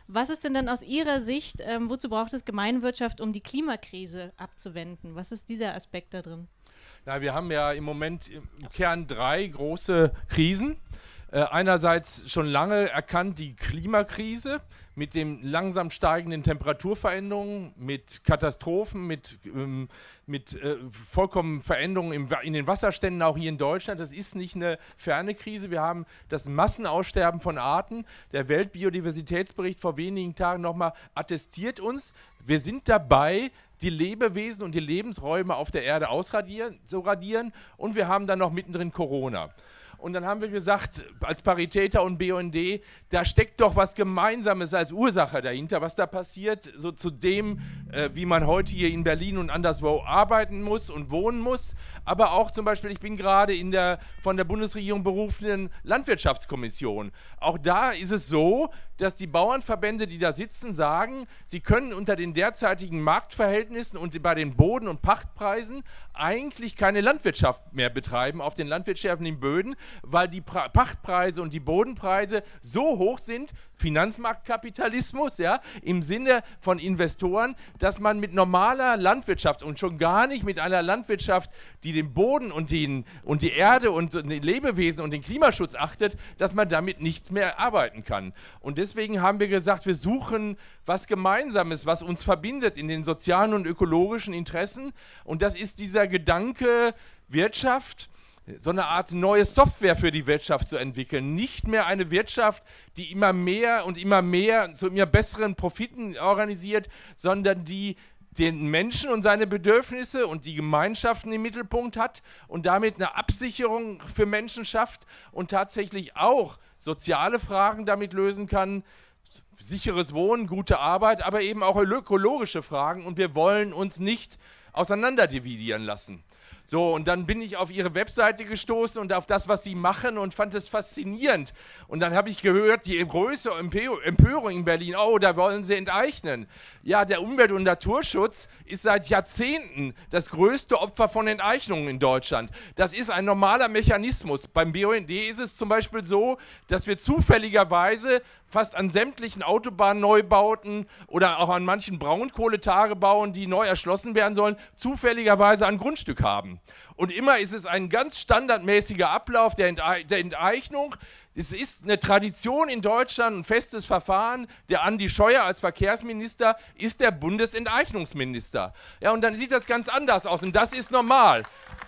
[SPEAKER 1] Was ist denn dann aus Ihrer Sicht, ähm, wozu braucht es Gemeinwirtschaft, um die Klimakrise abzuwenden? Was ist dieser Aspekt da drin?
[SPEAKER 3] Na, wir haben ja im Moment im Kern drei große Krisen. Äh, einerseits schon lange erkannt die Klimakrise mit den langsam steigenden Temperaturveränderungen, mit Katastrophen, mit, ähm, mit äh, vollkommen Veränderungen im, in den Wasserständen, auch hier in Deutschland. Das ist nicht eine ferne Krise. Wir haben das Massenaussterben von Arten. Der Weltbiodiversitätsbericht vor wenigen Tagen nochmal attestiert uns, wir sind dabei, die Lebewesen und die Lebensräume auf der Erde ausradieren, zu radieren, und wir haben dann noch mittendrin Corona. Und dann haben wir gesagt, als Paritäter und B U N D, da steckt doch was Gemeinsames als Ursache dahinter, was da passiert, so zu dem, äh, wie man heute hier in Berlin und anderswo arbeiten muss und wohnen muss. Aber auch zum Beispiel, ich bin gerade in der von der Bundesregierung berufenen Landwirtschaftskommission. Auch da ist es so, dass die Bauernverbände, die da sitzen, sagen, sie können unter den derzeitigen Marktverhältnissen und bei den Boden- und Pachtpreisen eigentlich keine Landwirtschaft mehr betreiben auf den landwirtschaftlichen Böden, weil die pra- Pachtpreise und die Bodenpreise so hoch sind, Finanzmarktkapitalismus, ja, im Sinne von Investoren, dass man mit normaler Landwirtschaft und schon gar nicht mit einer Landwirtschaft, die den Boden und, den, und die Erde und die Lebewesen und den Klimaschutz achtet, dass man damit nicht mehr arbeiten kann. Und deswegen haben wir gesagt, wir suchen was Gemeinsames, was uns verbindet in den sozialen und ökologischen Interessen. Und das ist dieser Gedanke Wirtschaft, so eine Art neue Software für die Wirtschaft zu entwickeln. Nicht mehr eine Wirtschaft, die immer mehr und immer mehr zu immer besseren Profiten organisiert, sondern die den Menschen und seine Bedürfnisse und die Gemeinschaften im Mittelpunkt hat und damit eine Absicherung für Menschen schafft und tatsächlich auch soziale Fragen damit lösen kann. Sicheres Wohnen, gute Arbeit, aber eben auch ökologische Fragen. Und wir wollen uns nicht auseinanderdividieren lassen. So, und dann bin ich auf ihre Webseite gestoßen und auf das, was sie machen, und fand es faszinierend. Und dann habe ich gehört, die größte Empörung in Berlin, oh, da wollen sie enteignen. Ja, der Umwelt- und Naturschutz ist seit Jahrzehnten das größte Opfer von Enteignungen in Deutschland. Das ist ein normaler Mechanismus. Beim B U N D ist es zum Beispiel so, dass wir zufälligerweise fast an sämtlichen Autobahnneubauten oder auch an manchen Braunkohletagebauen, die neu erschlossen werden sollen, zufälligerweise ein Grundstück haben. Und immer ist es ein ganz standardmäßiger Ablauf der, Ente der Enteignung. Es ist eine Tradition in Deutschland, ein festes Verfahren. Der Andi Scheuer als Verkehrsminister ist der Bundesenteignungsminister. Ja, und dann sieht das ganz anders aus, und das ist normal.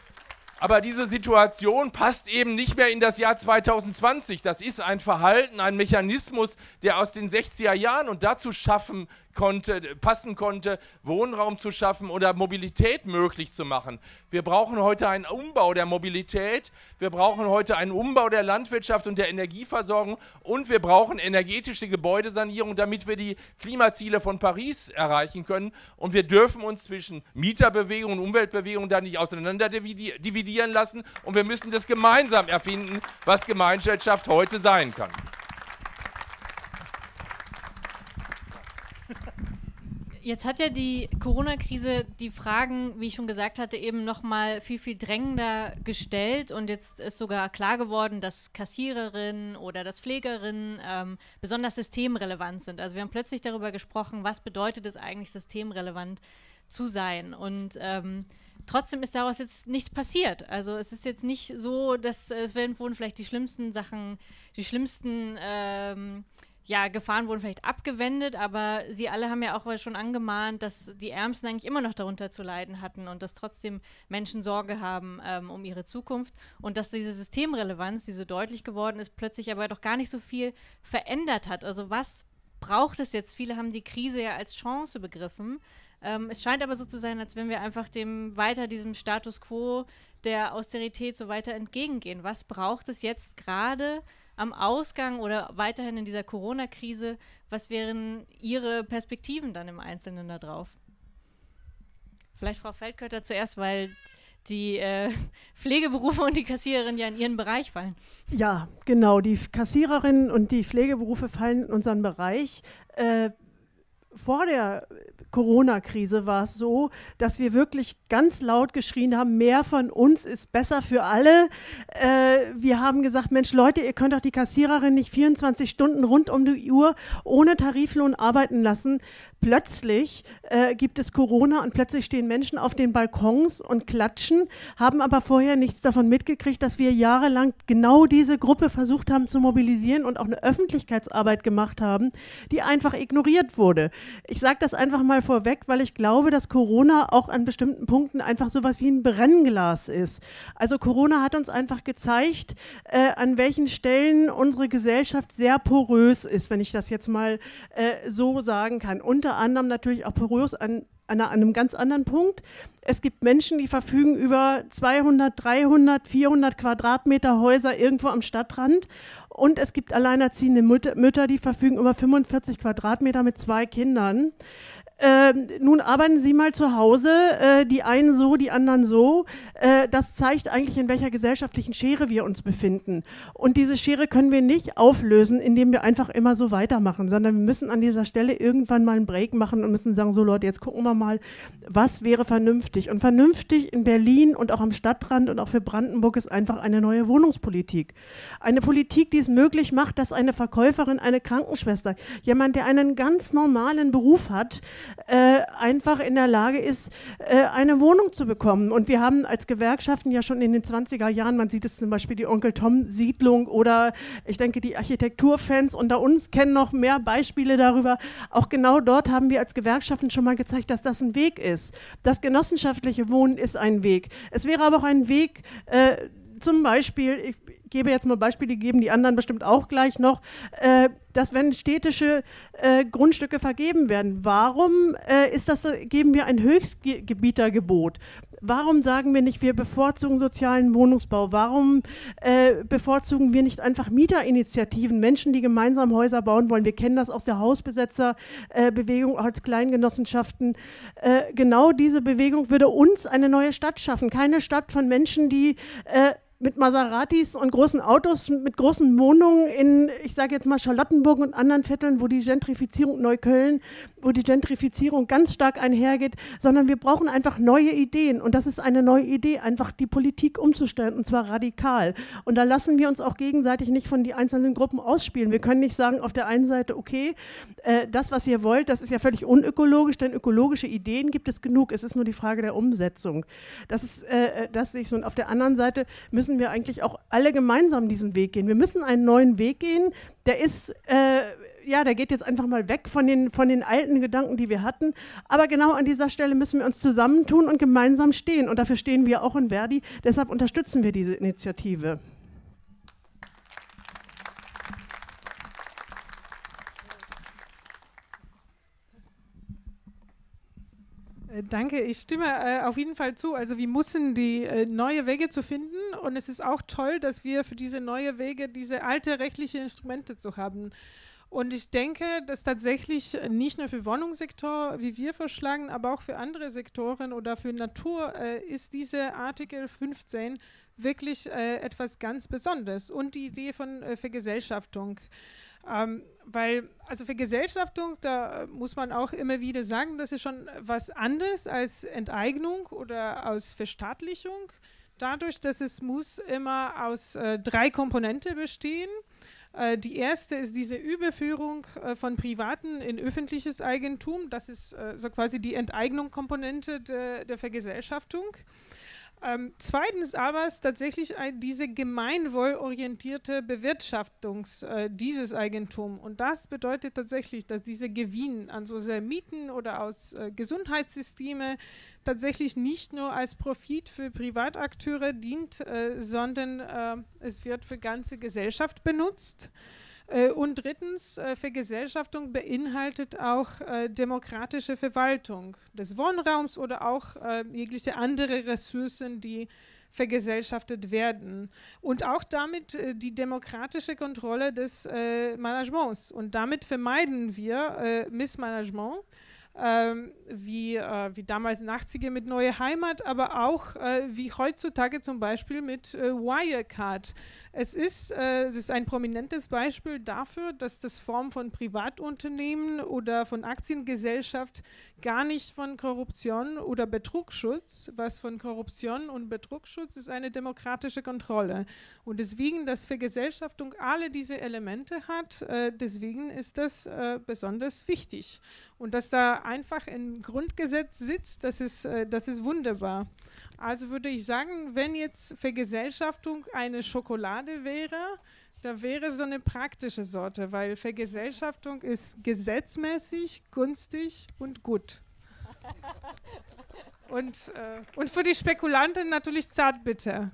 [SPEAKER 3] Aber diese Situation passt eben nicht mehr in das Jahr zweitausendzwanzig. Das ist ein Verhalten, ein Mechanismus, der aus den sechziger Jahren und dazu schaffen konnte, passen konnte, Wohnraum zu schaffen oder Mobilität möglich zu machen. Wir brauchen heute einen Umbau der Mobilität, wir brauchen heute einen Umbau der Landwirtschaft und der Energieversorgung, und wir brauchen energetische Gebäudesanierung, damit wir die Klimaziele von Paris erreichen können. Und wir dürfen uns zwischen Mieterbewegung und Umweltbewegung da nicht auseinander dividieren lassen, und wir müssen das gemeinsam erfinden, was Gemeinschaft heute sein kann.
[SPEAKER 1] Jetzt hat ja die Corona-Krise die Fragen, wie ich schon gesagt hatte, eben nochmal viel, viel drängender gestellt, und jetzt ist sogar klar geworden, dass Kassiererinnen oder dass Pflegerinnen ähm, besonders systemrelevant sind. Also wir haben plötzlich darüber gesprochen, was bedeutet es eigentlich, systemrelevant zu sein, und ähm, trotzdem ist daraus jetzt nichts passiert. Also es ist jetzt nicht so, dass es werden, wurden vielleicht die schlimmsten Sachen, die schlimmsten ähm, ja, Gefahren wurden vielleicht abgewendet, aber sie alle haben ja auch schon angemahnt, dass die Ärmsten eigentlich immer noch darunter zu leiden hatten und dass trotzdem Menschen Sorge haben ähm, um ihre Zukunft, und dass diese Systemrelevanz, die so deutlich geworden ist, plötzlich aber doch gar nicht so viel verändert hat. Also was braucht es jetzt? Viele haben die Krise ja als Chance begriffen. Ähm, es scheint aber so zu sein, als wenn wir einfach dem weiter diesem Status quo der Austerität so weiter entgegengehen. Was braucht es jetzt gerade am Ausgang oder weiterhin in dieser Corona-Krise? Was wären Ihre Perspektiven dann im Einzelnen da drauf? Vielleicht Frau Feldkötter zuerst, weil die äh, Pflegeberufe und die Kassiererin ja in Ihren Bereich fallen.
[SPEAKER 2] Ja, genau. Die Kassiererinnen und die Pflegeberufe fallen in unseren Bereich. Äh, vor der Corona-Krise war es so, dass wir wirklich ganz laut geschrien haben, mehr von uns ist besser für alle. Äh, wir haben gesagt, Mensch Leute, ihr könnt doch die Kassiererin nicht vierundzwanzig Stunden rund um die Uhr ohne Tariflohn arbeiten lassen. Plötzlich äh, gibt es Corona und plötzlich stehen Menschen auf den Balkons und klatschen, haben aber vorher nichts davon mitgekriegt, dass wir jahrelang genau diese Gruppe versucht haben zu mobilisieren und auch eine Öffentlichkeitsarbeit gemacht haben, die einfach ignoriert wurde. Ich sage das einfach mal vorweg, weil ich glaube, dass Corona auch an bestimmten Punkten einfach sowas wie ein Brennglas ist. Also Corona hat uns einfach gezeigt, äh, an welchen Stellen unsere Gesellschaft sehr porös ist, wenn ich das jetzt mal äh, so sagen kann. Unter anderem natürlich auch porös an, an einem ganz anderen Punkt. Es gibt Menschen, die verfügen über zweihundert, dreihundert, vierhundert Quadratmeter Häuser irgendwo am Stadtrand. Und es gibt alleinerziehende Mütter, Mütter, die verfügen über fünfundvierzig Quadratmeter mit zwei Kindern. Ähm, nun arbeiten Sie mal zu Hause, äh, die einen so, die anderen so. Äh, das zeigt eigentlich, in welcher gesellschaftlichen Schere wir uns befinden. Und diese Schere können wir nicht auflösen, indem wir einfach immer so weitermachen, sondern wir müssen an dieser Stelle irgendwann mal einen Break machen und müssen sagen, so Leute, jetzt gucken wir mal, was wäre vernünftig. Und vernünftig in Berlin und auch am Stadtrand und auch für Brandenburg ist einfach eine neue Wohnungspolitik. Eine Politik, die es möglich macht, dass eine Verkäuferin, eine Krankenschwester, jemand, der einen ganz normalen Beruf hat, Äh, einfach in der Lage ist, äh, eine Wohnung zu bekommen. Und wir haben als Gewerkschaften ja schon in den zwanziger Jahren, man sieht es zum Beispiel die Onkel-Tom-Siedlung oder ich denke die Architekturfans unter uns kennen noch mehr Beispiele darüber. Auch genau dort haben wir als Gewerkschaften schon mal gezeigt, dass das ein Weg ist. Das genossenschaftliche Wohnen ist ein Weg. Es wäre aber auch ein Weg, äh, zum Beispiel, ich gebe jetzt mal Beispiele, geben die anderen bestimmt auch gleich noch, äh, dass wenn städtische äh, Grundstücke vergeben werden, warum äh, ist das, geben wir ein Höchstgebietergebot? Warum sagen wir nicht, wir bevorzugen sozialen Wohnungsbau? Warum äh, bevorzugen wir nicht einfach Mieterinitiativen, Menschen, die gemeinsam Häuser bauen wollen? Wir kennen das aus der Hausbesetzerbewegung, äh, als Kleingenossenschaften. Äh, genau diese Bewegung würde uns eine neue Stadt schaffen. Keine Stadt von Menschen, die äh, mit Maseratis und großen Autos, mit großen Wohnungen in, ich sage jetzt mal Charlottenburg und anderen Vierteln, wo die Gentrifizierung, Neukölln, wo die Gentrifizierung ganz stark einhergeht, sondern wir brauchen einfach neue Ideen und das ist eine neue Idee, einfach die Politik umzustellen und zwar radikal. Und da lassen wir uns auch gegenseitig nicht von den einzelnen Gruppen ausspielen. Wir können nicht sagen auf der einen Seite, okay, äh, das, was ihr wollt, das ist ja völlig unökologisch, denn ökologische Ideen gibt es genug, es ist nur die Frage der Umsetzung. Das ist, äh, das sehe ich so. Und auf der anderen Seite müssen wir eigentlich auch alle gemeinsam diesen Weg gehen. Wir müssen einen neuen Weg gehen, der ist, äh, ja, der geht jetzt einfach mal weg von den, von den alten Gedanken, die wir hatten, aber genau an dieser Stelle müssen wir uns zusammentun und gemeinsam stehen und dafür stehen wir auch in Verdi, deshalb unterstützen wir diese Initiative.
[SPEAKER 4] Danke, ich stimme äh, auf jeden Fall zu. Also wir müssen die äh, neue Wege zu finden und es ist auch toll, dass wir für diese neue Wege diese alte rechtliche Instrumente zu haben. Und ich denke, dass tatsächlich nicht nur für Wohnungssektor, wie wir vorschlagen, aber auch für andere Sektoren oder für Natur äh, ist diese Artikel fünfzehn wirklich äh, etwas ganz Besonderes und die Idee von äh, Vergesellschaftung. Ähm, weil, also Vergesellschaftung, da muss man auch immer wieder sagen, das ist schon was anderes als Enteignung oder aus Verstaatlichung. Dadurch, dass es muss immer aus äh, drei Komponenten bestehen. Äh, die erste ist diese Überführung äh, von Privaten in öffentliches Eigentum. Das ist äh, so quasi die Enteignungskomponente de, der Vergesellschaftung. Ähm, zweitens aber ist tatsächlich ein, diese gemeinwohlorientierte Bewirtschaftung äh, dieses Eigentums. Und das bedeutet tatsächlich, dass diese Gewinn an so sehr Mieten oder aus äh, Gesundheitssystemen tatsächlich nicht nur als Profit für Privatakteure dient, äh, sondern äh, es wird für ganze Gesellschaft benutzt. Äh, und drittens, äh, Vergesellschaftung beinhaltet auch äh, demokratische Verwaltung des Wohnraums oder auch äh, jegliche andere Ressourcen, die vergesellschaftet werden. Und auch damit äh, die demokratische Kontrolle des äh, Managements. Und damit vermeiden wir äh, Missmanagement. ähm, wie, äh, wie damals in den achtziger mit Neue Heimat, aber auch äh, wie heutzutage zum Beispiel mit äh, Wirecard. Es ist, äh, das ist ein prominentes Beispiel dafür, dass das Form von Privatunternehmen oder von Aktiengesellschaft gar nicht von Korruption oder Betrugsschutz, was von Korruption und Betrugsschutz ist eine demokratische Kontrolle. Und deswegen, dass Vergesellschaftung alle diese Elemente hat, äh, deswegen ist das äh, besonders wichtig. Und dass da einfach im Grundgesetz sitzt, das ist, äh, das ist wunderbar. Also würde ich sagen, wenn jetzt Vergesellschaftung eine Schokolade wäre, da wäre so eine praktische Sorte, weil Vergesellschaftung ist gesetzmäßig, günstig und gut. Und, äh, und für die Spekulanten natürlich zartbitter.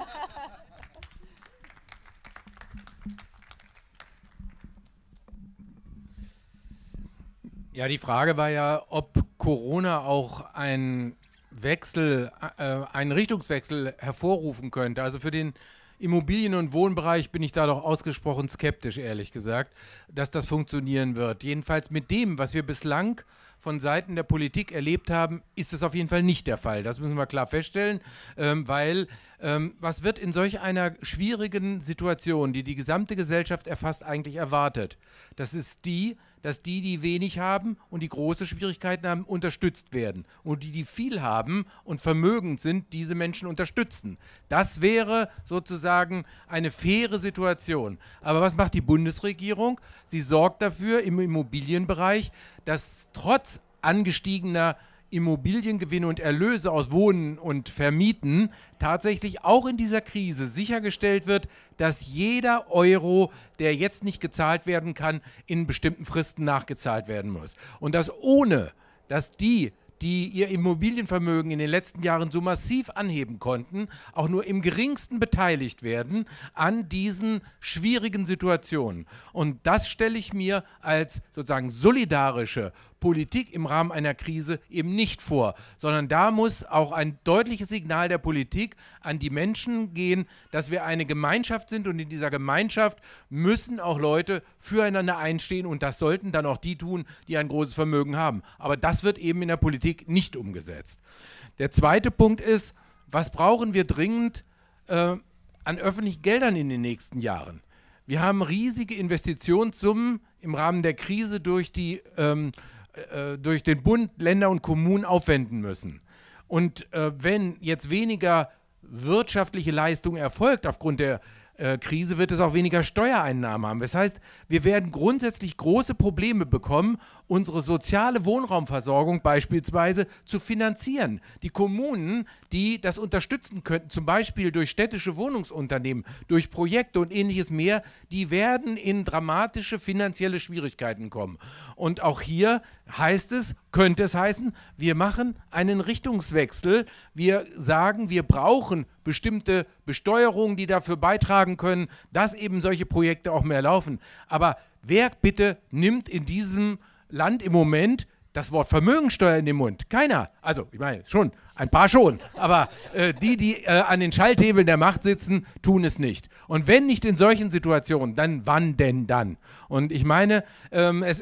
[SPEAKER 3] Ja, die Frage war ja, ob Corona auch ein Wechsel, äh, einen Richtungswechsel hervorrufen könnte. Also für den Immobilien- und Wohnbereich bin ich da doch ausgesprochen skeptisch, ehrlich gesagt, dass das funktionieren wird. Jedenfalls mit dem, was wir bislang von Seiten der Politik erlebt haben, ist es auf jeden Fall nicht der Fall. Das müssen wir klar feststellen, ähm, weil ähm, was wird in solch einer schwierigen Situation, die die gesamte Gesellschaft erfasst, eigentlich erwartet? Das ist die, dass die, die wenig haben und die große Schwierigkeiten haben, unterstützt werden. Und die, die viel haben und vermögend sind, diese Menschen unterstützen. Das wäre sozusagen eine faire Situation. Aber was macht die Bundesregierung? Sie sorgt dafür im Immobilienbereich, dass trotz angestiegener Immobiliengewinne und Erlöse aus Wohnen und Vermieten tatsächlich auch in dieser Krise sichergestellt wird, dass jeder Euro, der jetzt nicht gezahlt werden kann, in bestimmten Fristen nachgezahlt werden muss. Und das ohne, dass die, die ihr Immobilienvermögen in den letzten Jahren so massiv anheben konnten, auch nur im geringsten beteiligt werden an diesen schwierigen Situationen. Und das stelle ich mir als sozusagen solidarische Politik im Rahmen einer Krise eben nicht vor, sondern da muss auch ein deutliches Signal der Politik an die Menschen gehen, dass wir eine Gemeinschaft sind und in dieser Gemeinschaft müssen auch Leute füreinander einstehen und das sollten dann auch die tun, die ein großes Vermögen haben. Aber das wird eben in der Politik nicht umgesetzt. Der zweite Punkt ist, was brauchen wir dringend äh, an öffentlichen Geldern in den nächsten Jahren? Wir haben riesige Investitionssummen im Rahmen der Krise durch die ähm, durch den Bund, Länder und Kommunen aufwenden müssen. Und äh, wenn jetzt weniger wirtschaftliche Leistung erfolgt aufgrund der äh, Krise, wird es auch weniger Steuereinnahmen haben. Das heißt, wir werden grundsätzlich große Probleme bekommen, unsere soziale Wohnraumversorgung beispielsweise zu finanzieren. Die Kommunen, die das unterstützen könnten, zum Beispiel durch städtische Wohnungsunternehmen, durch Projekte und ähnliches mehr, die werden in dramatische finanzielle Schwierigkeiten kommen. Und auch hier heißt es, könnte es heißen, wir machen einen Richtungswechsel. Wir sagen, wir brauchen bestimmte Besteuerungen, die dafür beitragen können, dass eben solche Projekte auch mehr laufen. Aber wer bitte nimmt in diesem Land im Moment das Wort Vermögensteuer in den Mund? Keiner. Also, ich meine, schon, ein paar schon. Aber äh, die, die äh, an den Schalthebeln der Macht sitzen, tun es nicht. Und wenn nicht in solchen Situationen, dann wann denn dann? Und ich meine, ähm, es...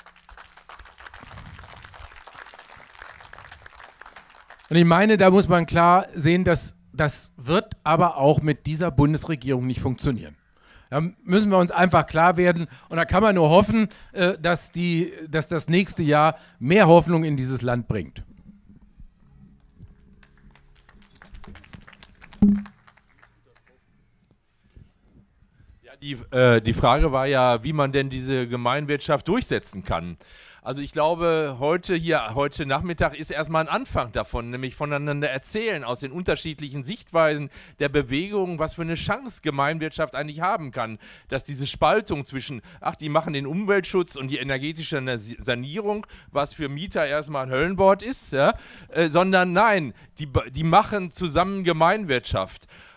[SPEAKER 3] Und ich meine, da muss man klar sehen, dass das wird aber auch mit dieser Bundesregierung nicht funktionieren. Da müssen wir uns einfach klar werden und da kann man nur hoffen, äh, dass, die, dass das nächste Jahr mehr Hoffnung in dieses Land bringt.
[SPEAKER 6] Ja, die, äh, die Frage war ja, wie man denn diese Gemeinwirtschaft durchsetzen kann. Also ich glaube, heute hier, heute Nachmittag ist erstmal ein Anfang davon, nämlich voneinander erzählen aus den unterschiedlichen Sichtweisen der Bewegung, was für eine Chance Gemeinwirtschaft eigentlich haben kann. Dass diese Spaltung zwischen, ach, die machen den Umweltschutz und die energetische Sanierung, was für Mieter erstmal ein Höllenwort ist, ja, äh, sondern nein, die, die machen zusammen Gemeinwirtschaft.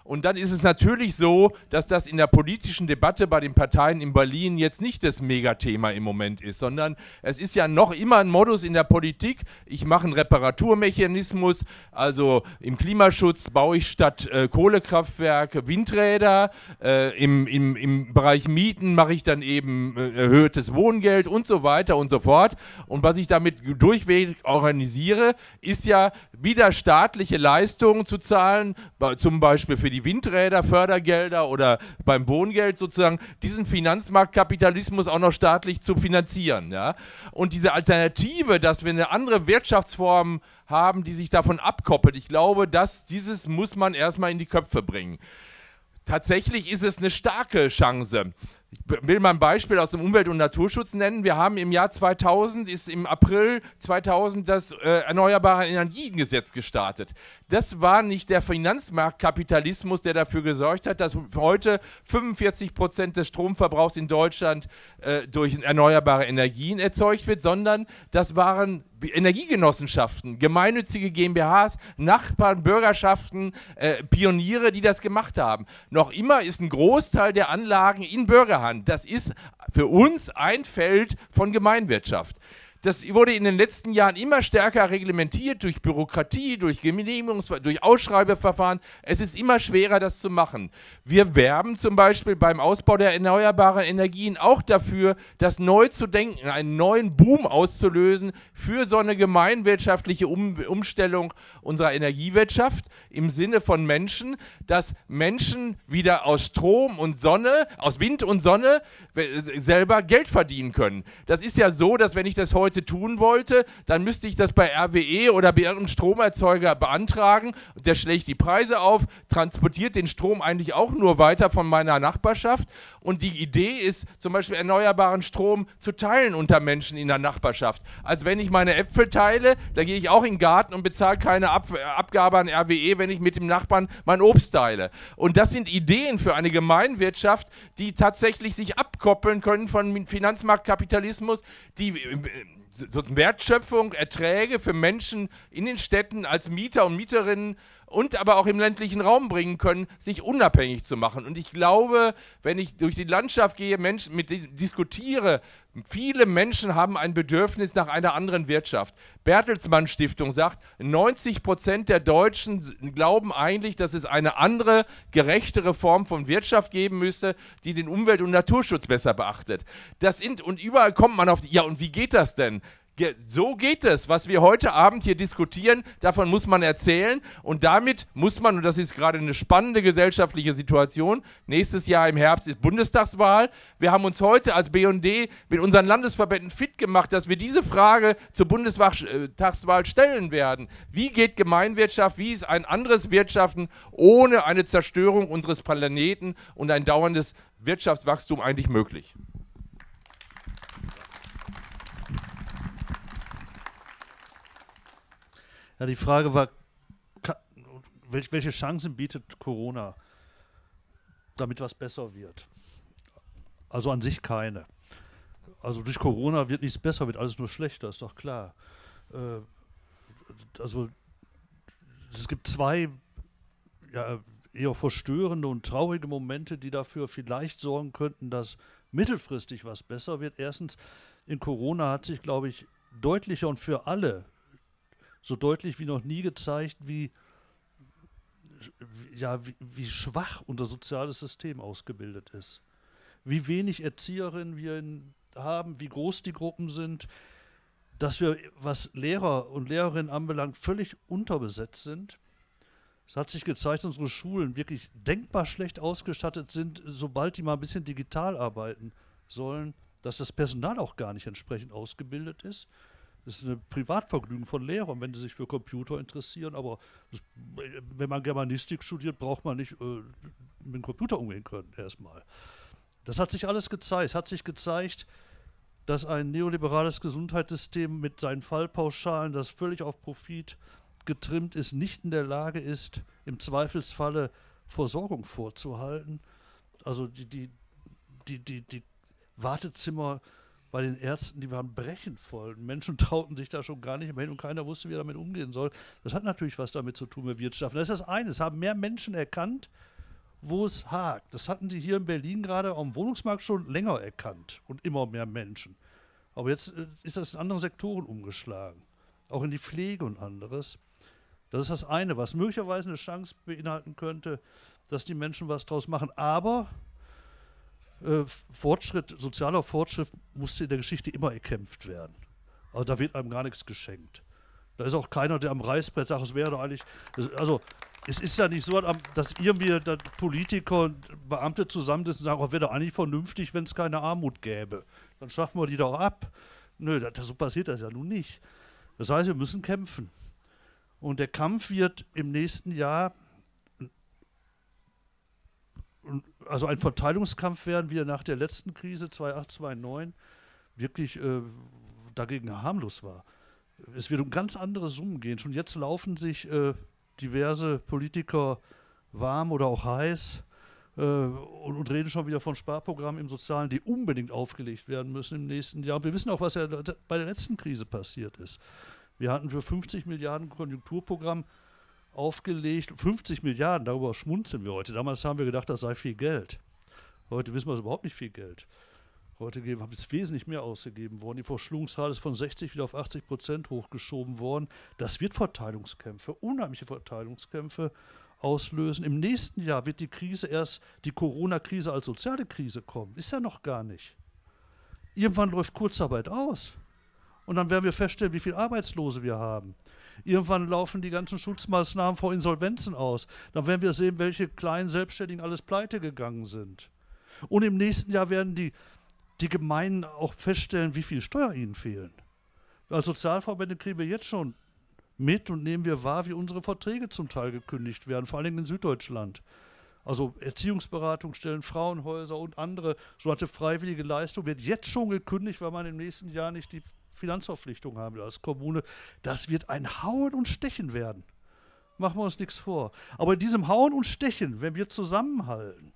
[SPEAKER 6] Und dann ist es natürlich so, dass das in der politischen Debatte bei den Parteien in Berlin jetzt nicht das Megathema im Moment ist, sondern es ist ja noch immer ein Modus in der Politik. Ich mache einen Reparaturmechanismus, also im Klimaschutz baue ich statt äh, Kohlekraftwerke Windräder, äh, im, im, im Bereich Mieten mache ich dann eben äh, erhöhtes Wohngeld und so weiter und so fort. Und was ich damit durchweg organisiere, ist ja wieder staatliche Leistungen zu zahlen, zum Beispiel für die Windräder, Fördergelder oder beim Wohngeld sozusagen, diesen Finanzmarktkapitalismus auch noch staatlich zu finanzieren. Ja? Und diese Alternative, dass wir eine andere Wirtschaftsform haben, die sich davon abkoppelt, ich glaube, dass dieses muss man erstmal in die Köpfe bringen. Tatsächlich ist es eine starke Chance. Ich will mal ein Beispiel aus dem Umwelt- und Naturschutz nennen. Wir haben im Jahr zweitausend, ist im April zweitausend das äh, Erneuerbare Energiengesetz gestartet. Das war nicht der Finanzmarktkapitalismus, der dafür gesorgt hat, dass heute fünfundvierzig Prozent des Stromverbrauchs in Deutschland äh, durch erneuerbare Energien erzeugt wird, sondern das waren Energiegenossenschaften, gemeinnützige GmbHs, Nachbarn, Bürgerschaften, äh, Pioniere, die das gemacht haben. Noch immer ist ein Großteil der Anlagen in Bürgerhand. Das ist für uns ein Feld von Gemeinwirtschaft. Das wurde in den letzten Jahren immer stärker reglementiert durch Bürokratie, durch Genehmigungs-, durch Ausschreibeverfahren. Es ist immer schwerer, das zu machen. Wir werben zum Beispiel beim Ausbau der erneuerbaren Energien auch dafür, das neu zu denken, einen neuen Boom auszulösen für so eine gemeinwirtschaftliche um Umstellung unserer Energiewirtschaft im Sinne von Menschen, dass Menschen wieder aus Strom und Sonne, aus Wind und Sonne selber Geld verdienen können. Das ist ja so, dass wenn ich das heute tun wollte, dann müsste ich das bei R W E oder bei irgendeinem Stromerzeuger beantragen. Der schlägt die Preise auf, transportiert den Strom eigentlich auch nur weiter von meiner Nachbarschaft. Und die Idee ist, zum Beispiel erneuerbaren Strom zu teilen unter Menschen in der Nachbarschaft. Als wenn ich meine Äpfel teile, da gehe ich auch in den Garten und bezahle keine Ab Abgabe an R W E, wenn ich mit dem Nachbarn mein Obst teile. Und das sind Ideen für eine Gemeinwirtschaft, die tatsächlich sich abkoppeln können von Finanzmarktkapitalismus, die so Wertschöpfung, Erträge für Menschen in den Städten als Mieter und Mieterinnen und aber auch im ländlichen Raum bringen können, sich unabhängig zu machen. Und ich glaube, wenn ich durch die Landschaft gehe, Menschen mit denen diskutiere, viele Menschen haben ein Bedürfnis nach einer anderen Wirtschaft. Bertelsmann Stiftung sagt, neunzig Prozent der Deutschen glauben eigentlich, dass es eine andere, gerechtere Form von Wirtschaft geben müsste, die den Umwelt- und Naturschutz besser beachtet. Das sind, und überall kommt man auf die, ja, und wie geht das denn? So geht es, was wir heute Abend hier diskutieren, davon muss man erzählen und damit muss man, und das ist gerade eine spannende gesellschaftliche Situation, nächstes Jahr im Herbst ist Bundestagswahl, wir haben uns heute als B und D mit unseren Landesverbänden fit gemacht, dass wir diese Frage zur Bundestagswahl stellen werden. Wie geht Gemeinwirtschaft, wie ist ein anderes Wirtschaften ohne eine Zerstörung unseres Planeten und ein dauerndes Wirtschaftswachstum eigentlich möglich?
[SPEAKER 5] Ja, die Frage war, welche Chancen bietet Corona, damit was besser wird? Also an sich keine. Also durch Corona wird nichts besser, wird alles nur schlechter, ist doch klar. Äh, also es gibt zwei ja, eher verstörende und traurige Momente, die dafür vielleicht sorgen könnten, dass mittelfristig was besser wird. Erstens, in Corona hat sich, glaube ich, deutlicher und für alle so deutlich wie noch nie gezeigt, wie, ja, wie, wie schwach unser soziales System ausgebildet ist. Wie wenig Erzieherinnen wir in, haben, wie groß die Gruppen sind, dass wir, was Lehrer und Lehrerinnen anbelangt, völlig unterbesetzt sind. Es hat sich gezeigt, dass unsere Schulen wirklich denkbar schlecht ausgestattet sind, sobald die mal ein bisschen digital arbeiten sollen, dass das Personal auch gar nicht entsprechend ausgebildet ist. Das ist ein Privatvergnügen von Lehrern, wenn sie sich für Computer interessieren, aber das, wenn man Germanistik studiert, braucht man nicht äh, mit dem Computer umgehen können, erstmal. Das hat sich alles gezeigt. Es hat sich gezeigt, dass ein neoliberales Gesundheitssystem mit seinen Fallpauschalen, das völlig auf Profit getrimmt ist, nicht in der Lage ist, im Zweifelsfalle Versorgung vorzuhalten. Also die, die, die, die, die Wartezimmer bei den Ärzten, die waren brechend voll. Menschen trauten sich da schon gar nicht mehr hin und keiner wusste, wie er damit umgehen soll. Das hat natürlich was damit zu tun mit Wirtschaft. Das ist das eine. Es haben mehr Menschen erkannt, wo es hakt. Das hatten sie hier in Berlin gerade am Wohnungsmarkt schon länger erkannt und immer mehr Menschen. Aber jetzt äh, ist das in anderen Sektoren umgeschlagen, auch in die Pflege und anderes. Das ist das eine, was möglicherweise eine Chance beinhalten könnte, dass die Menschen was draus machen. Aber äh, Fortschritt, sozialer Fortschritt musste in der Geschichte immer erkämpft werden. Also da wird einem gar nichts geschenkt. Da ist auch keiner, der am Reißbrett sagt, es wäre doch eigentlich, es, also es ist ja nicht so, dass irgendwie da Politiker und Beamte zusammensitzen und sagen, es wäre doch eigentlich vernünftig, wenn es keine Armut gäbe. Dann schaffen wir die doch ab. Nö, das, so passiert das ja nun nicht. Das heißt, wir müssen kämpfen. Und der Kampf wird im nächsten Jahr, also ein Verteilungskampf werden, wie er nach der letzten Krise zweitausendacht, zweitausendneun wirklich äh, dagegen harmlos war. Es wird um ganz andere Summen gehen. Schon jetzt laufen sich äh, diverse Politiker warm oder auch heiß äh, und, und reden schon wieder von Sparprogrammen im Sozialen, die unbedingt aufgelegt werden müssen im nächsten Jahr. Und wir wissen auch, was ja bei der letzten Krise passiert ist. Wir hatten für fünfzig Milliarden Konjunkturprogramm aufgelegt. fünfzig Milliarden, darüber schmunzeln wir heute. Damals haben wir gedacht, das sei viel Geld. Heute wissen wir, es ist überhaupt nicht viel Geld. Heute ist wesentlich mehr ausgegeben worden. Die Verschuldungsrate ist von sechzig wieder auf achtzig Prozent hochgeschoben worden. Das wird Verteilungskämpfe, unheimliche Verteilungskämpfe auslösen. Im nächsten Jahr wird die Krise erst, die Corona-Krise als soziale Krise kommen. Ist ja noch gar nicht. Irgendwann läuft Kurzarbeit aus. Und dann werden wir feststellen, wie viele Arbeitslose wir haben. Irgendwann laufen die ganzen Schutzmaßnahmen vor Insolvenzen aus. Dann werden wir sehen, welche kleinen Selbstständigen alles pleite gegangen sind. Und im nächsten Jahr werden die die Gemeinden auch feststellen, wie viel Steuer ihnen fehlen. Als Sozialverbände kriegen wir jetzt schon mit und nehmen wir wahr, wie unsere Verträge zum Teil gekündigt werden, vor allem in Süddeutschland. Also Erziehungsberatungsstellen, Frauenhäuser und andere, so eine freiwillige Leistung wird jetzt schon gekündigt, weil man im nächsten Jahr nicht die Finanzverpflichtung haben will als Kommune. Das wird ein Hauen und Stechen werden. Machen wir uns nichts vor. Aber in diesem Hauen und Stechen, wenn wir zusammenhalten,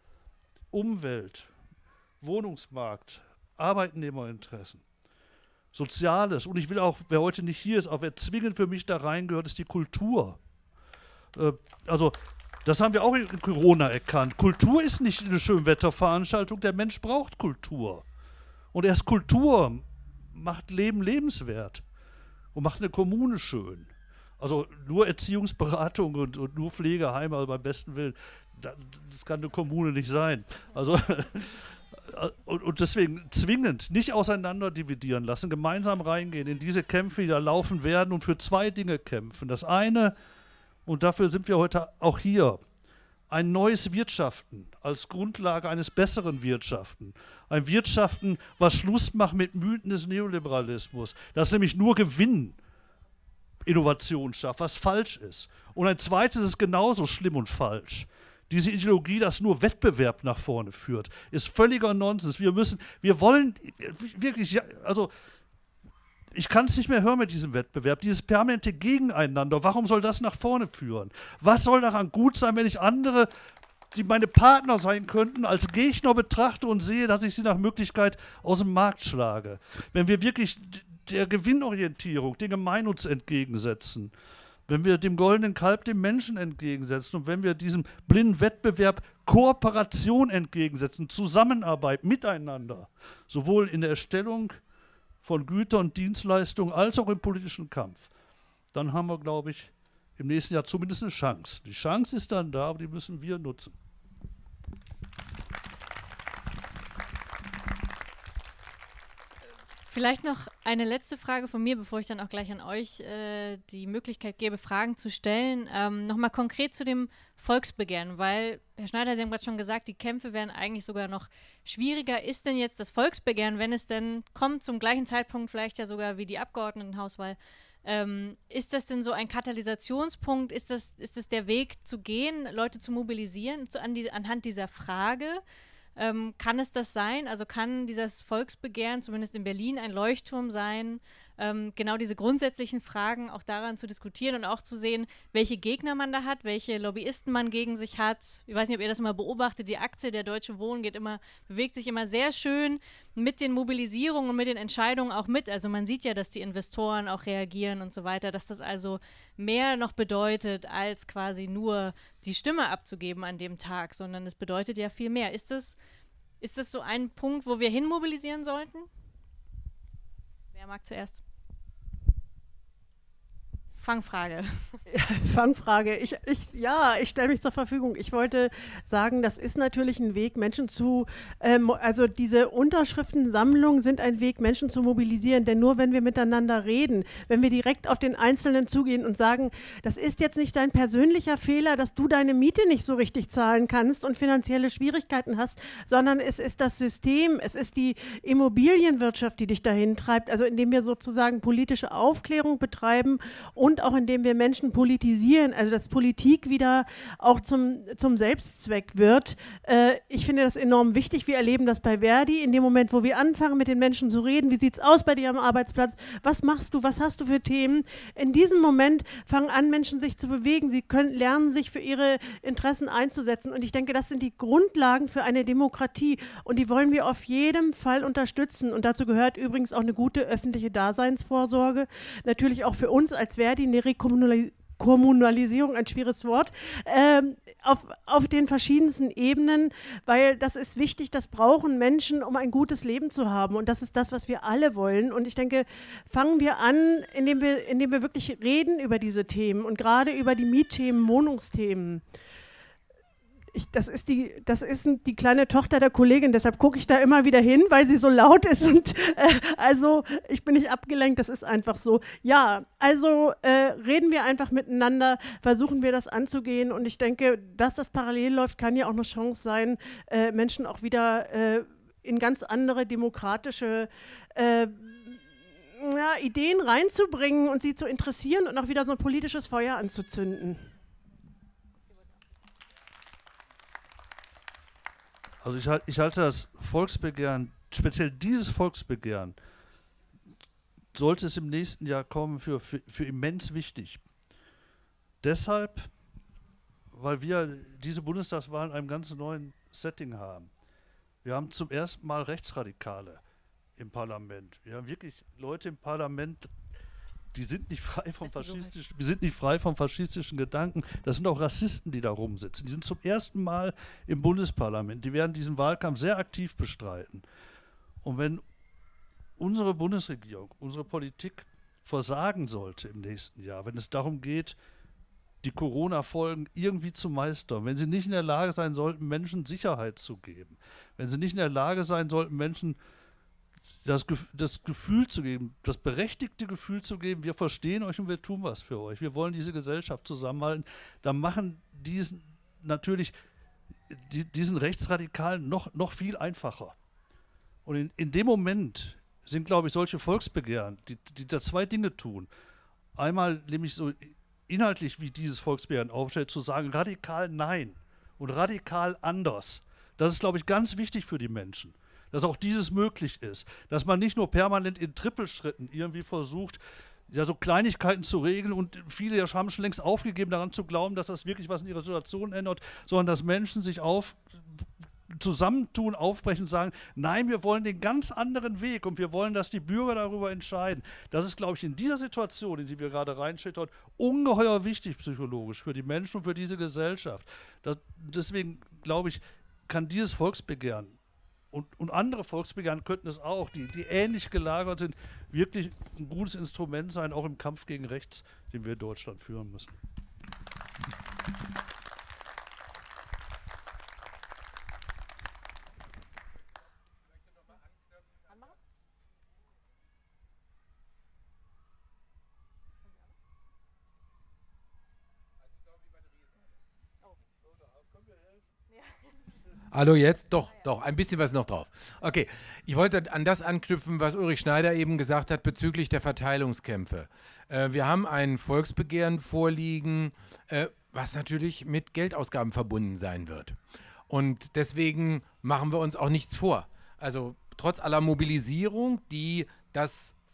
[SPEAKER 5] Umwelt, Wohnungsmarkt, Arbeitnehmerinteressen, Soziales. Und ich will auch, wer heute nicht hier ist, auch wer zwingend für mich da reingehört, ist die Kultur. Äh, also das haben wir auch in Corona erkannt. Kultur ist nicht eine Schönwetterveranstaltung, der Mensch braucht Kultur. Und erst Kultur macht Leben lebenswert und macht eine Kommune schön. Also nur Erziehungsberatung und, und nur Pflegeheime, also beim besten Willen, das kann eine Kommune nicht sein. Also Und, und deswegen zwingend nicht auseinander dividieren lassen, gemeinsam reingehen in diese Kämpfe, die da laufen werden und für zwei Dinge kämpfen. Das eine, und dafür sind wir heute auch hier, ein neues Wirtschaften als Grundlage eines besseren Wirtschaften. Ein Wirtschaften, was Schluss macht mit Mythen des Neoliberalismus, das nämlich nur Gewinn Innovation schafft, was falsch ist. Und ein zweites ist genauso schlimm und falsch. Diese Ideologie, dass nur Wettbewerb nach vorne führt, ist völliger Nonsens. Wir müssen, wir wollen wirklich, also ich kann es nicht mehr hören mit diesem Wettbewerb, dieses permanente Gegeneinander. Warum soll das nach vorne führen? Was soll daran gut sein, wenn ich andere, die meine Partner sein könnten, als Gegner betrachte und sehe, dass ich sie nach Möglichkeit aus dem Markt schlage? Wenn wir wirklich der Gewinnorientierung, dem Gemeinnutz entgegensetzen, wenn wir dem goldenen Kalb dem Menschen entgegensetzen und wenn wir diesem blinden Wettbewerb Kooperation entgegensetzen, Zusammenarbeit, Miteinander, sowohl in der Erstellung von Gütern und Dienstleistungen als auch im politischen Kampf, dann haben wir, glaube ich, im nächsten Jahr zumindest eine Chance. Die Chance ist dann da, aber die müssen wir nutzen.
[SPEAKER 1] Vielleicht noch eine letzte Frage von mir, bevor ich dann auch gleich an euch äh, die Möglichkeit gebe, Fragen zu stellen. Ähm, Nochmal konkret zu dem Volksbegehren, weil, Herr Schneider, Sie haben gerade schon gesagt, die Kämpfe werden eigentlich sogar noch schwieriger. Ist denn jetzt das Volksbegehren, wenn es denn kommt, zum gleichen Zeitpunkt vielleicht ja sogar wie die Abgeordnetenhauswahl, ähm, ist das denn so ein Katalysationspunkt? Ist das, ist das der Weg zu gehen, Leute zu mobilisieren zu, an die, anhand dieser Frage? Ähm, kann es das sein? Also kann dieses Volksbegehren zumindest in Berlin ein Leuchtturm sein, ähm, genau diese grundsätzlichen Fragen auch daran zu diskutieren und auch zu sehen, welche Gegner man da hat, welche Lobbyisten man gegen sich hat. Ich weiß nicht, ob ihr das mal beobachtet, die Aktie der Deutsche Wohnen geht immer, bewegt sich immer sehr schön mit den Mobilisierungen und mit den Entscheidungen auch mit. Also man sieht ja, dass die Investoren auch reagieren und so weiter, dass das also mehr noch bedeutet, als quasi nur die Stimme abzugeben an dem Tag, sondern es bedeutet ja viel mehr. Ist das, ist das so ein Punkt, wo wir hin mobilisieren sollten? Wer mag zuerst? Fangfrage.
[SPEAKER 2] Fangfrage. Ich, ich, ja, ich stelle mich zur Verfügung. Ich wollte sagen, das ist natürlich ein Weg, Menschen zu, ähm, also diese Unterschriftensammlungen sind ein Weg, Menschen zu mobilisieren, denn nur wenn wir miteinander reden, wenn wir direkt auf den Einzelnen zugehen und sagen, das ist jetzt nicht dein persönlicher Fehler, dass du deine Miete nicht so richtig zahlen kannst und finanzielle Schwierigkeiten hast, sondern es ist das System, es ist die Immobilienwirtschaft, die dich dahin treibt, also indem wir sozusagen politische Aufklärung betreiben und Und auch indem wir Menschen politisieren, also dass Politik wieder auch zum, zum Selbstzweck wird. Äh, ich finde das enorm wichtig. Wir erleben das bei Verdi. In dem Moment, wo wir anfangen, mit den Menschen zu reden, wie sieht es aus bei dir am Arbeitsplatz? Was machst du? Was hast du für Themen? In diesem Moment fangen an, Menschen sich zu bewegen. Sie können lernen, sich für ihre Interessen einzusetzen. Und ich denke, das sind die Grundlagen für eine Demokratie. Und die wollen wir auf jeden Fall unterstützen. Und dazu gehört übrigens auch eine gute öffentliche Daseinsvorsorge. Natürlich auch für uns als Verdi eine Rekommunalisierung. Kommunalisierung, ein schwieriges Wort, ähm, auf, auf den verschiedensten Ebenen, weil das ist wichtig, das brauchen Menschen, um ein gutes Leben zu haben und das ist das, was wir alle wollen und ich denke, fangen wir an, indem wir, indem wir wirklich reden über diese Themen und gerade über die Mietthemen, Wohnungsthemen. Ich, das ist, die, das ist die kleine Tochter der Kollegin, deshalb gucke ich da immer wieder hin, weil sie so laut ist und äh, also ich bin nicht abgelenkt, das ist einfach so. Ja, also äh, reden wir einfach miteinander, versuchen wir das anzugehen und ich denke, dass das parallel läuft, kann ja auch eine Chance sein, äh, Menschen auch wieder äh, in ganz andere demokratische äh, ja, Ideen reinzubringen und sie zu interessieren und auch wieder so ein politisches Feuer anzuzünden.
[SPEAKER 5] Also ich, ich halte das Volksbegehren, speziell dieses Volksbegehren, sollte es im nächsten Jahr kommen, für, für, für immens wichtig. Deshalb, weil wir diese Bundestagswahl in einem ganz neuen Setting haben. Wir haben zum ersten Mal Rechtsradikale im Parlament. Wir haben wirklich Leute im Parlament, die sind nicht frei vom faschistischen, wir sind nicht frei vom faschistischen Gedanken. Das sind auch Rassisten, die da rumsitzen. Die sind zum ersten Mal im Bundesparlament. Die werden diesen Wahlkampf sehr aktiv bestreiten. Und wenn unsere Bundesregierung, unsere Politik versagen sollte im nächsten Jahr, wenn es darum geht, die Corona-Folgen irgendwie zu meistern, wenn sie nicht in der Lage sein sollten, Menschen Sicherheit zu geben, wenn sie nicht in der Lage sein sollten, Menschen Das, das Gefühl zu geben, das berechtigte Gefühl zu geben, wir verstehen euch und wir tun was für euch, wir wollen diese Gesellschaft zusammenhalten, dann machen diesen natürlich die, diesen Rechtsradikalen noch, noch viel einfacher. Und in, in dem Moment sind, glaube ich, solche Volksbegehren, die, die da zwei Dinge tun. Einmal nämlich so inhaltlich, wie dieses Volksbegehren aufstellt, zu sagen, radikal nein und radikal anders. Das ist, glaube ich, ganz wichtig für die Menschen. Dass auch dieses möglich ist, dass man nicht nur permanent in Trippelschritten irgendwie versucht, ja so Kleinigkeiten zu regeln und viele haben schon längst aufgegeben, daran zu glauben, dass das wirklich was in ihrer Situation ändert, sondern dass Menschen sich auf, zusammentun, aufbrechen und sagen, nein, wir wollen den ganz anderen Weg und wir wollen, dass die Bürger darüber entscheiden. Das ist, glaube ich, in dieser Situation, in die wir gerade reinschlittern, ungeheuer wichtig psychologisch für die Menschen und für diese Gesellschaft. Das, deswegen, glaube ich, kann dieses Volksbegehren Und, und andere Volksbegehren könnten es auch, die, die ähnlich gelagert sind, wirklich ein gutes Instrument sein, auch im Kampf gegen Rechts, den wir in Deutschland führen müssen.
[SPEAKER 3] Hallo jetzt? Doch, doch, ein bisschen was noch drauf. Okay, ich wollte an das anknüpfen, was Ulrich Schneider eben gesagt hat bezüglich der Verteilungskämpfe. Äh, wir haben ein Volksbegehren vorliegen, äh, was natürlich mit Geldausgaben verbunden sein wird. Und deswegen machen wir uns auch nichts vor. Also trotz aller Mobilisierung, die das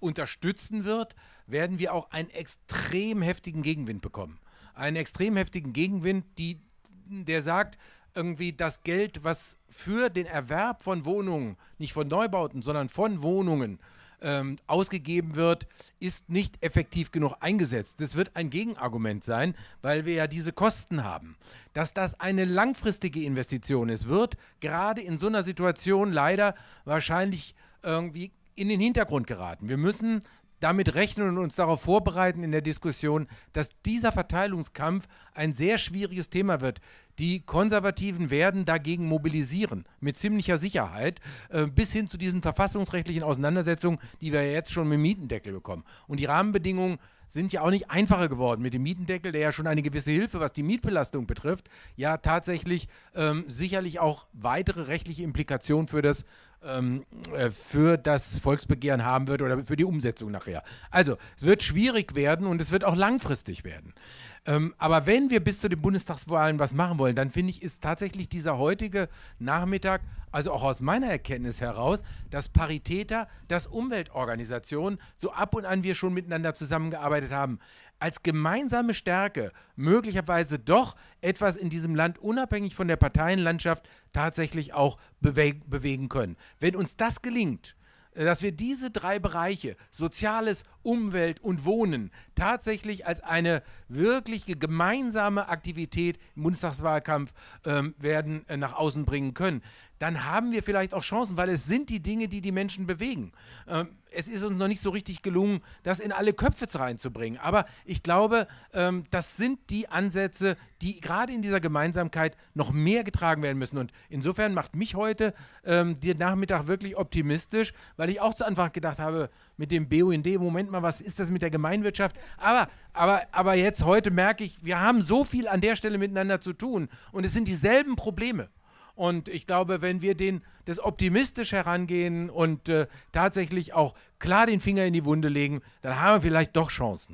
[SPEAKER 3] unterstützen wird, werden wir auch einen extrem heftigen Gegenwind bekommen. Einen extrem heftigen Gegenwind, die, der sagt, irgendwie das Geld, was für den Erwerb von Wohnungen, nicht von Neubauten, sondern von Wohnungen ähm, ausgegeben wird, ist nicht effektiv genug eingesetzt. Das wird ein Gegenargument sein, weil wir ja diese Kosten haben. Dass das eine langfristige Investition ist, wird gerade in so einer Situation leider wahrscheinlich irgendwie in den Hintergrund geraten. Wir müssen damit rechnen und uns darauf vorbereiten in der Diskussion, dass dieser Verteilungskampf ein sehr schwieriges Thema wird. Die Konservativen werden dagegen mobilisieren, mit ziemlicher Sicherheit, äh, bis hin zu diesen verfassungsrechtlichen Auseinandersetzungen, die wir jetzt schon mit dem Mietendeckel bekommen. Und die Rahmenbedingungen sind ja auch nicht einfacher geworden mit dem Mietendeckel, der ja schon eine gewisse Hilfe, was die Mietbelastung betrifft, ja tatsächlich ähm, sicherlich auch weitere rechtliche Implikationen für das ähm, äh, für das Volksbegehren haben wird oder für die Umsetzung nachher. Also, es wird schwierig werden und es wird auch langfristig werden. Ähm, aber wenn wir bis zu den Bundestagswahlen was machen wollen, dann finde ich, ist tatsächlich dieser heutige Nachmittag, also auch aus meiner Erkenntnis heraus, dass Paritäter, dass Umweltorganisationen, so ab und an wir schon miteinander zusammengearbeitet haben, als gemeinsame Stärke möglicherweise doch etwas in diesem Land unabhängig von der Parteienlandschaft tatsächlich auch bewe- bewegen können. Wenn uns das gelingt, dass wir diese drei Bereiche, Soziales, Umwelt und Wohnen, tatsächlich als eine wirkliche gemeinsame Aktivität im Bundestagswahlkampf ähm, werden äh, nach außen bringen können, dann haben wir vielleicht auch Chancen, weil es sind die Dinge, die die Menschen bewegen. Ähm, es ist uns noch nicht so richtig gelungen, das in alle Köpfe reinzubringen. Aber ich glaube, ähm, das sind die Ansätze, die gerade in dieser Gemeinsamkeit noch mehr getragen werden müssen. Und insofern macht mich heute ähm, der Nachmittag wirklich optimistisch, weil ich auch zu Anfang gedacht habe, mit dem B U N D, Moment mal, was ist das mit der Gemeinwirtschaft? Aber, aber, aber jetzt heute merke ich, wir haben so viel an der Stelle miteinander zu tun und es sind dieselben Probleme. Und ich glaube, wenn wir den, das optimistisch herangehen und äh, tatsächlich auch klar den Finger in die Wunde legen, dann haben wir vielleicht doch Chancen.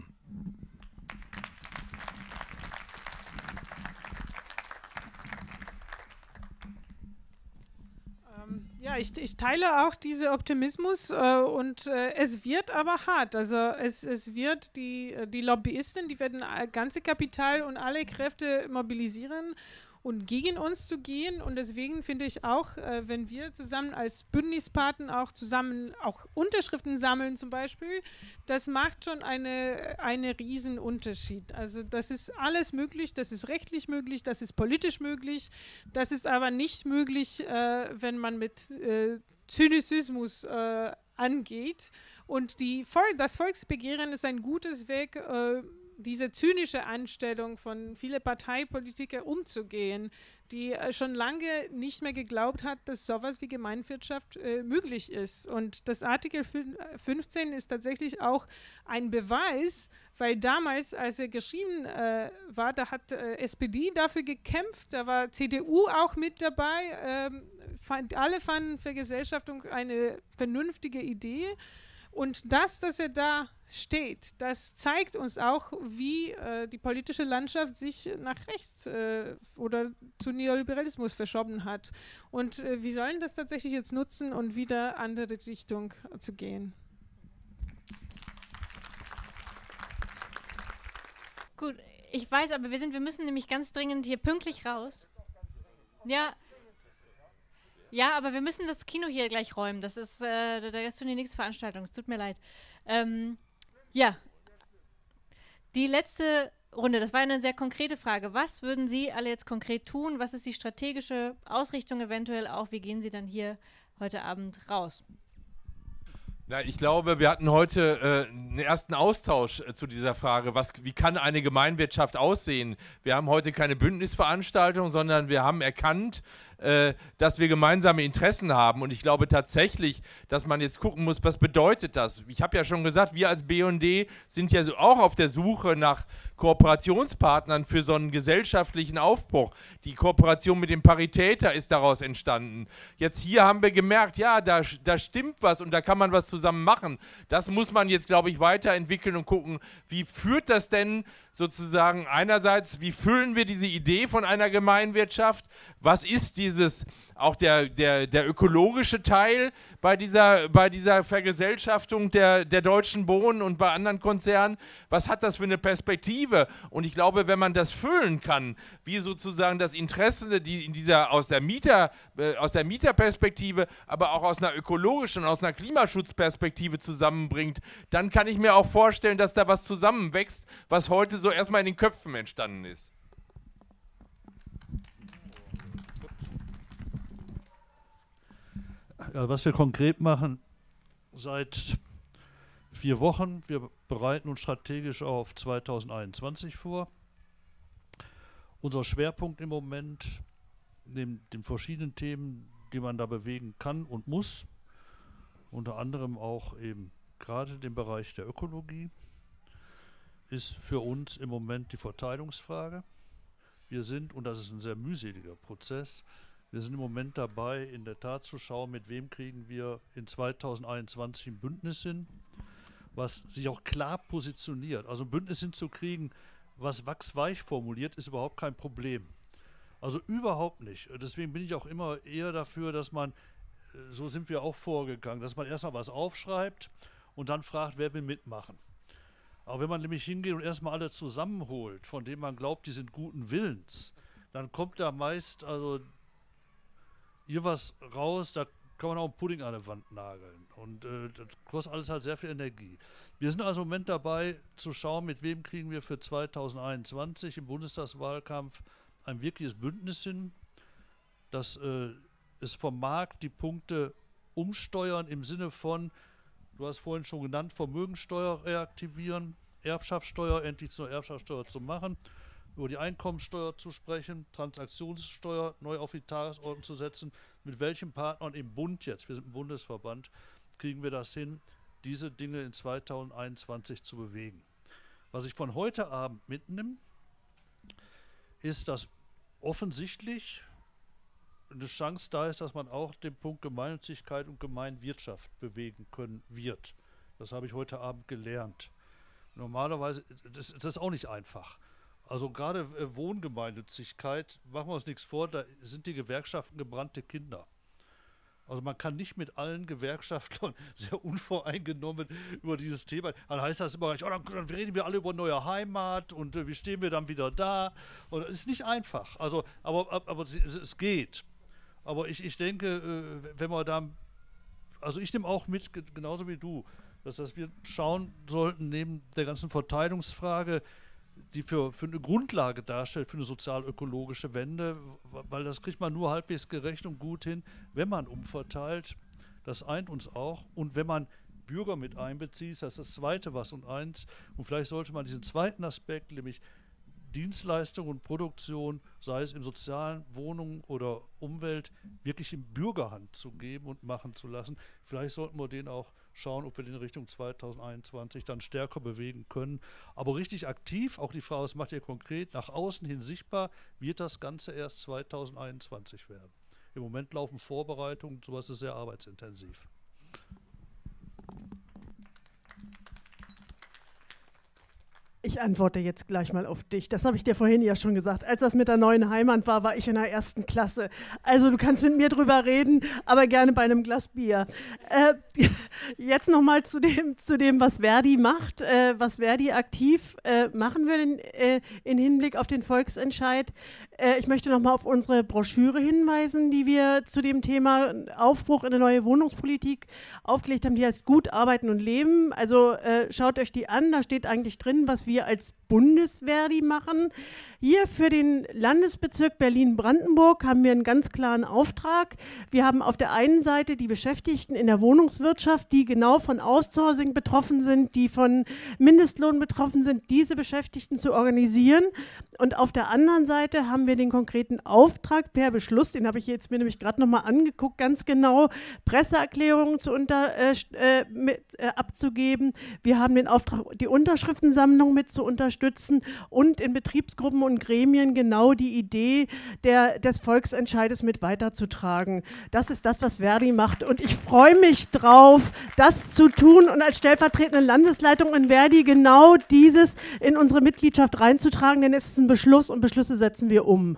[SPEAKER 4] Ja, ich, ich teile auch diesen Optimismus äh, und äh, es wird aber hart. Also es, es wird die, die Lobbyisten, die werden ganze Kapital und alle Kräfte mobilisieren und gegen uns zu gehen. Und deswegen finde ich auch, äh, wenn wir zusammen als Bündnispartner auch zusammen auch Unterschriften sammeln zum Beispiel, das macht schon eine, eine riesen Unterschied. Also das ist alles möglich, das ist rechtlich möglich, das ist politisch möglich, das ist aber nicht möglich, äh, wenn man mit äh, Zynismus äh, angeht. Und die Vol- das Volksbegehren ist ein gutes Weg, äh, diese zynische Einstellung von vielen Parteipolitikern umzugehen, die äh, schon lange nicht mehr geglaubt hat, dass sowas wie Gemeinwirtschaft äh, möglich ist. Und das Artikel fünfzehn ist tatsächlich auch ein Beweis, weil damals, als er geschrieben äh, war, da hat äh, S P D dafür gekämpft, da war C D U auch mit dabei, ähm, fand, alle fanden Vergesellschaftung eine vernünftige Idee. Und das, dass er da steht, das zeigt uns auch, wie äh, die politische Landschaft sich nach rechts äh, oder zu Neoliberalismus verschoben hat. Und äh, wir sollen das tatsächlich jetzt nutzen und wieder andere Richtung äh, zu gehen.
[SPEAKER 1] Gut, ich weiß, aber wir sind, wir müssen nämlich ganz dringend hier pünktlich raus. Ja. Ja, aber wir müssen das Kino hier gleich räumen. Das ist, äh, da ist schon die nächste Veranstaltung. Es tut mir leid. Ähm, ja. Die letzte Runde, das war eine sehr konkrete Frage. Was würden Sie alle jetzt konkret tun? Was ist die strategische Ausrichtung eventuell auch? Wie gehen Sie dann hier heute Abend raus?
[SPEAKER 6] Na, ich glaube, wir hatten heute äh, einen ersten Austausch äh, zu dieser Frage, was, wie kann eine Gemeinwirtschaft aussehen? Wir haben heute keine Bündnisveranstaltung, sondern wir haben erkannt, äh, dass wir gemeinsame Interessen haben. Und ich glaube tatsächlich, dass man jetzt gucken muss, was bedeutet das? Ich habe ja schon gesagt, wir als B U N D sind ja so auch auf der Suche nach Kooperationspartnern für so einen gesellschaftlichen Aufbruch. Die Kooperation mit dem Paritäter ist daraus entstanden. Jetzt hier haben wir gemerkt, ja, da, da stimmt was und da kann man was zusammen machen. Das muss man jetzt, glaube ich, weiterentwickeln und gucken, wie führt das denn sozusagen einerseits, wie füllen wir diese Idee von einer Gemeinwirtschaft? Was ist dieses, auch der, der, der ökologische Teil bei dieser, bei dieser Vergesellschaftung der, der Deutschen Bohnen und bei anderen Konzernen? Was hat das für eine Perspektive? Und ich glaube, wenn man das füllen kann, wie sozusagen das Interesse die in dieser, aus, der Mieter, äh, aus der Mieterperspektive, aber auch aus einer ökologischen, aus einer Klimaschutzperspektive zusammenbringt, dann kann ich mir auch vorstellen, dass da was zusammenwächst, was heute so erstmal in den Köpfen entstanden ist.
[SPEAKER 5] Ja, was wir konkret machen, seit vier Wochen, wir bereiten uns strategisch auf zweitausendeinundzwanzig vor. Unser Schwerpunkt im Moment, neben den verschiedenen Themen, die man da bewegen kann und muss, unter anderem auch eben gerade den Bereich der Ökologie, ist für uns im Moment die Verteilungsfrage. Wir sind, und das ist ein sehr mühseliger Prozess, wir sind im Moment dabei, in der Tat zu schauen, mit wem kriegen wir in zweitausendeinundzwanzig ein Bündnis hin, was sich auch klar positioniert. Also ein Bündnis hinzukriegen, was wachsweich formuliert, ist überhaupt kein Problem. Also überhaupt nicht. Deswegen bin ich auch immer eher dafür, dass man, so sind wir auch vorgegangen, dass man erstmal was aufschreibt und dann fragt, wer will mitmachen. Aber wenn man nämlich hingeht und erstmal alle zusammenholt, von denen man glaubt, die sind guten Willens, dann kommt da meist also hier was raus, da kann man auch einen Pudding an der Wand nageln. Und äh, das kostet alles halt sehr viel Energie. Wir sind also im Moment dabei zu schauen, mit wem kriegen wir für zweitausendeinundzwanzig im Bundestagswahlkampf ein wirkliches Bündnis hin, das äh, es vom Markt die Punkte umsteuern im Sinne von, du hast vorhin schon genannt, Vermögensteuer reaktivieren, Erbschaftssteuer endlich zur Erbschaftssteuer zu machen, über die Einkommensteuer zu sprechen, Transaktionssteuer neu auf die Tagesordnung zu setzen. Mit welchen Partnern im Bund jetzt, wir sind ein Bundesverband, kriegen wir das hin, diese Dinge in zweitausendeinundzwanzig zu bewegen. Was ich von heute Abend mitnehme, ist, dass offensichtlich eine Chance da ist, dass man auch den Punkt Gemeinnützigkeit und Gemeinwirtschaft bewegen können wird. Das habe ich heute Abend gelernt. Normalerweise, das, das ist auch nicht einfach. Also gerade äh, Wohngemeinnützigkeit, machen wir uns nichts vor, da sind die Gewerkschaften gebrannte Kinder. Also man kann nicht mit allen Gewerkschaftlern sehr unvoreingenommen über dieses Thema, dann heißt das immer, oh, dann, dann reden wir alle über neue Heimat und äh, wie stehen wir dann wieder da? Und es ist nicht einfach, also, aber, aber, aber es, es geht. Aber ich, ich denke, äh, wenn wir da, also ich nehme auch mit, genauso wie du, dass, dass wir schauen sollten, neben der ganzen Verteilungsfrage, die für, für eine Grundlage darstellt, für eine sozial-ökologische Wende, weil das kriegt man nur halbwegs gerecht und gut hin, wenn man umverteilt. Das eint uns auch. Und wenn man Bürger mit einbezieht, das ist das Zweite, was uns eint. Und vielleicht sollte man diesen zweiten Aspekt, nämlich Dienstleistung und Produktion, sei es im sozialen, Wohnung oder Umwelt, wirklich in Bürgerhand zu geben und machen zu lassen. Vielleicht sollten wir den auch schauen, ob wir den in Richtung zweitausendeinundzwanzig dann stärker bewegen können. Aber richtig aktiv, auch die Frage, was macht ihr konkret, nach außen hin sichtbar, wird das Ganze erst zweitausendeinundzwanzig werden. Im Moment laufen Vorbereitungen, sowas ist sehr arbeitsintensiv.
[SPEAKER 2] Ich antworte jetzt gleich mal auf dich. Das habe ich dir vorhin ja schon gesagt. Als das mit der neuen Heimat war, war ich in der ersten Klasse. Also du kannst mit mir drüber reden, aber gerne bei einem Glas Bier. Äh, jetzt nochmal zu dem, zu dem, was Verdi macht, äh, was Verdi aktiv äh, machen will in, äh, in Hinblick auf den Volksentscheid. Äh, ich möchte nochmal auf unsere Broschüre hinweisen, die wir zu dem Thema Aufbruch in eine neue Wohnungspolitik aufgelegt haben. Die heißt Gut arbeiten und leben. Also äh, schaut euch die an, da steht eigentlich drin, was wir als Bundesverdi machen. Hier für den Landesbezirk Berlin-Brandenburg haben wir einen ganz klaren Auftrag. Wir haben auf der einen Seite die Beschäftigten in der Wohnungswirtschaft, die genau von Outsourcing betroffen sind, die von Mindestlohn betroffen sind, diese Beschäftigten zu organisieren. Und auf der anderen Seite haben wir den konkreten Auftrag per Beschluss, den habe ich jetzt mir nämlich gerade nochmal angeguckt, ganz genau, Presseerklärungen zu unter, äh, mit, äh, abzugeben. Wir haben den Auftrag, die Unterschriftensammlung mit zu unterstützen. unterstützen und in Betriebsgruppen und Gremien genau die Idee der, des Volksentscheides mit weiterzutragen. Das ist das, was Verdi macht. Und ich freue mich drauf, das zu tun und als stellvertretende Landesleitung in Verdi genau dieses in unsere Mitgliedschaft reinzutragen, denn es ist ein Beschluss und Beschlüsse setzen wir um.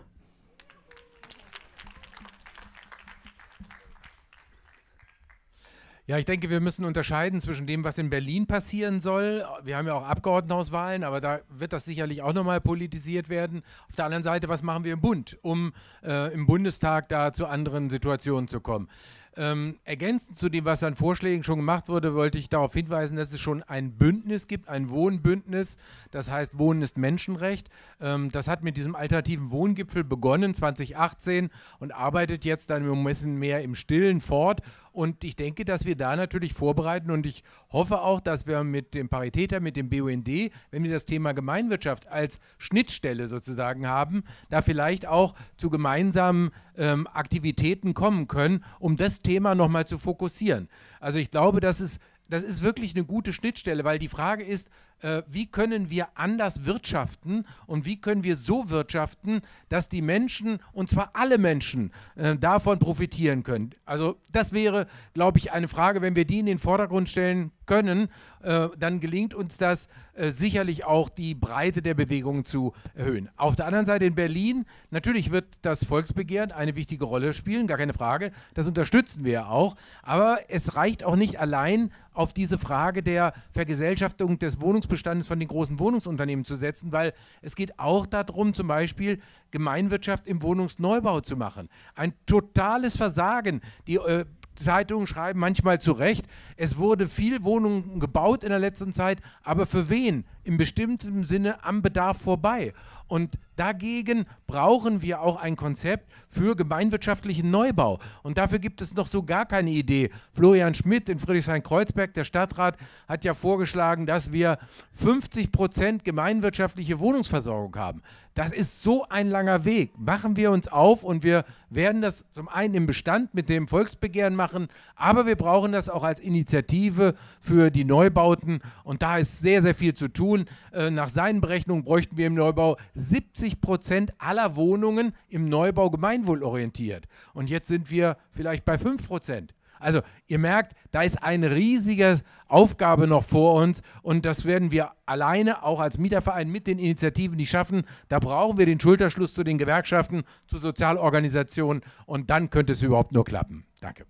[SPEAKER 3] Ja, ich denke, wir müssen unterscheiden zwischen dem, was in Berlin passieren soll. Wir haben ja auch Abgeordnetenhauswahlen, aber da wird das sicherlich auch nochmal politisiert werden. Auf der anderen Seite, was machen wir im Bund, um äh, im Bundestag da zu anderen Situationen zu kommen? Ähm, ergänzend zu dem, was an Vorschlägen schon gemacht wurde, wollte ich darauf hinweisen, dass es schon ein Bündnis gibt, ein Wohnbündnis, das heißt Wohnen ist Menschenrecht. Ähm, das hat mit diesem alternativen Wohngipfel begonnen zwanzig achtzehn und arbeitet jetzt dann ein bisschen mehr im Stillen fort. Und ich denke, dass wir da natürlich vorbereiten und ich hoffe auch, dass wir mit dem Paritäter, mit dem B U N D, wenn wir das Thema Gemeinwirtschaft als Schnittstelle sozusagen haben, da vielleicht auch zu gemeinsamen ähm, Aktivitäten kommen können, um das Thema nochmal zu fokussieren. Also ich glaube, das ist, das ist wirklich eine gute Schnittstelle, weil die Frage ist, äh, wie können wir anders wirtschaften und wie können wir so wirtschaften, dass die Menschen, und zwar alle Menschen, äh, davon profitieren können. Also das wäre, glaube ich, eine Frage, wenn wir die in den Vordergrund stellen können, äh, dann gelingt uns das äh, sicherlich auch, die Breite der Bewegung zu erhöhen. Auf der anderen Seite in Berlin, natürlich wird das Volksbegehren eine wichtige Rolle spielen, gar keine Frage, das unterstützen wir ja auch, aber es reicht auch nicht allein auf diese Frage der Vergesellschaftung des Wohnungsbestandes von den großen Wohnungsunternehmen zu setzen, weil es geht auch darum, zum Beispiel Gemeinwirtschaft im Wohnungsneubau zu machen. Ein totales Versagen. Die äh, Zeitungen schreiben manchmal zu Recht, es wurde viel Wohnungen gebaut in der letzten Zeit, aber für wen? Im bestimmten Sinne am Bedarf vorbei. Und dagegen brauchen wir auch ein Konzept für gemeinwirtschaftlichen Neubau. Und dafür gibt es noch so gar keine Idee. Florian Schmidt in Friedrichshain-Kreuzberg, der Stadtrat, hat ja vorgeschlagen, dass wir fünfzig Prozent gemeinwirtschaftliche Wohnungsversorgung haben. Das ist so ein langer Weg. Machen wir uns auf und wir werden das zum einen im Bestand mit dem Volksbegehren machen, aber wir brauchen das auch als Initiative für die Neubauten. Und da ist sehr, sehr viel zu tun. Äh, nach seinen Berechnungen bräuchten wir im Neubau siebzig Prozent aller Wohnungen im Neubau gemeinwohlorientiert. Und jetzt sind wir vielleicht bei fünf Prozent. Also ihr merkt, da ist eine riesige Aufgabe noch vor uns und das werden wir alleine auch als Mieterverein mit den Initiativen nicht schaffen. Da brauchen wir den Schulterschluss zu den Gewerkschaften, zu Sozialorganisationen und dann könnte es überhaupt nur klappen. Danke.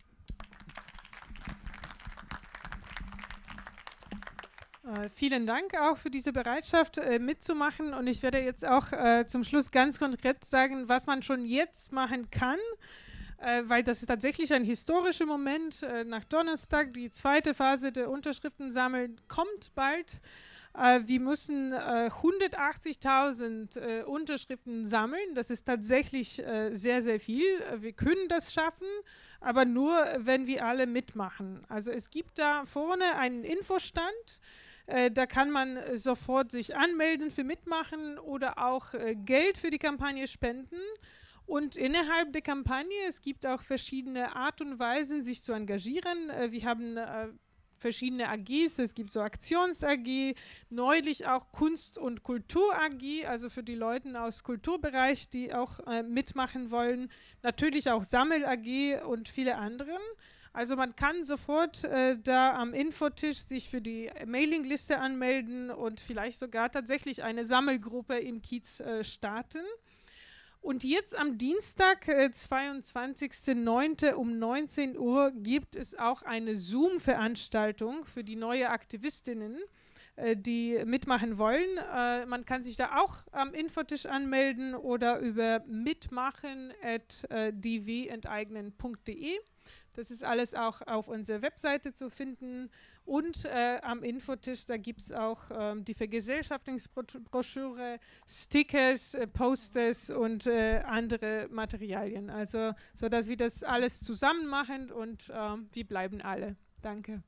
[SPEAKER 4] Äh, vielen Dank auch für diese Bereitschaft äh, mitzumachen und ich werde jetzt auch äh, zum Schluss ganz konkret sagen, was man schon jetzt machen kann. Äh, weil das ist tatsächlich ein historischer Moment. Äh, nach Donnerstag, die zweite Phase der Unterschriftensammeln kommt bald. Äh, wir müssen äh, hundertachtzigtausend äh, Unterschriften sammeln. Das ist tatsächlich äh, sehr, sehr viel. Äh, wir können das schaffen, aber nur, wenn wir alle mitmachen. Also es gibt da vorne einen Infostand. Äh, da kann man äh, sofort sich anmelden für Mitmachen oder auch äh, Geld für die Kampagne spenden. Und innerhalb der Kampagne, es gibt auch verschiedene Art und Weisen, sich zu engagieren. Äh, wir haben äh, verschiedene A Gs, es gibt so Aktions-A G, neulich auch Kunst- und Kultur-A G, also für die Leute aus Kulturbereich, die auch äh, mitmachen wollen. Natürlich auch Sammel-A G und viele andere. Also man kann sofort äh, da am Infotisch sich für die Mailingliste anmelden und vielleicht sogar tatsächlich eine Sammelgruppe im Kiez äh, starten. Und jetzt am Dienstag, äh, zweiundzwanzigsten neunten um neunzehn Uhr gibt es auch eine Zoom-Veranstaltung für die neue Aktivistinnen, äh, die mitmachen wollen. Äh, man kann sich da auch am Infotisch anmelden oder über mitmachen at d w enteignen punkt d e. Das ist alles auch auf unserer Webseite zu finden. Und äh, am Infotisch, da gibt es auch ähm, die Vergesellschaftungsbroschüre, Stickers, äh, Posters und äh, andere Materialien. Also, sodass wir das alles zusammen machen und äh, wir bleiben alle. Danke.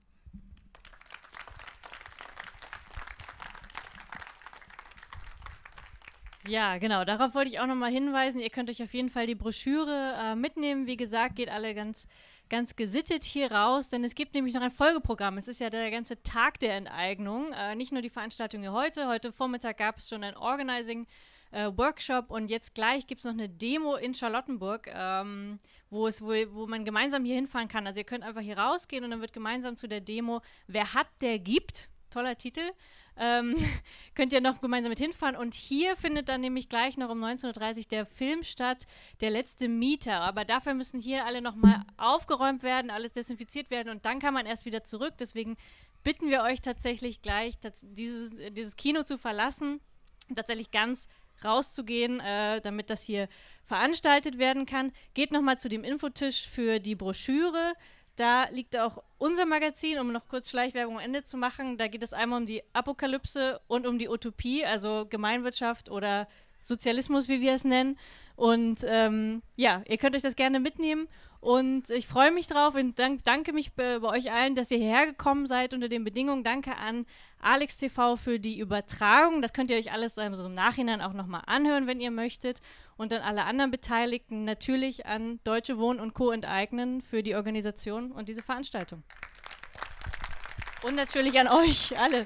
[SPEAKER 1] Ja, genau. Darauf wollte ich auch nochmal hinweisen. Ihr könnt euch auf jeden Fall die Broschüre äh, mitnehmen. Wie gesagt, geht alle ganz ganz gesittet hier raus, denn es gibt nämlich noch ein Folgeprogramm. Es ist ja der ganze Tag der Enteignung. Äh, nicht nur die Veranstaltung hier heute. Heute Vormittag gab es schon ein Organizing Äh, Workshop und jetzt gleich gibt es noch eine Demo in Charlottenburg, ähm, wo, es, wo, wo man gemeinsam hier hinfahren kann. Also ihr könnt einfach hier rausgehen und dann wird gemeinsam zu der Demo Wer hat, der gibt. Toller Titel. Ähm, könnt ihr noch gemeinsam mit hinfahren. Und hier findet dann nämlich gleich noch um neunzehn Uhr dreißig der Film statt, Der letzte Mieter. Aber dafür müssen hier alle nochmal aufgeräumt werden, alles desinfiziert werden und dann kann man erst wieder zurück. Deswegen bitten wir euch tatsächlich gleich, dieses, dieses Kino zu verlassen, tatsächlich ganz rauszugehen, äh, damit das hier veranstaltet werden kann. Geht nochmal zu dem Infotisch für die Broschüre. Da liegt auch unser Magazin, um noch kurz Schleichwerbung am Ende zu machen. Da geht es einmal um die Apokalypse und um die Utopie, also Gemeinwirtschaft oder Sozialismus, wie wir es nennen. Und ähm, ja, ihr könnt euch das gerne mitnehmen. Und ich freue mich drauf und dank, danke mich bei, bei euch allen, dass ihr hierher gekommen seid unter den Bedingungen. Danke an Alex T V für die Übertragung. Das könnt ihr euch alles also im Nachhinein auch nochmal anhören, wenn ihr möchtet. Und an alle anderen Beteiligten natürlich an Deutsche Wohnen und Co. enteignen für die Organisation und diese Veranstaltung. Und natürlich an euch alle.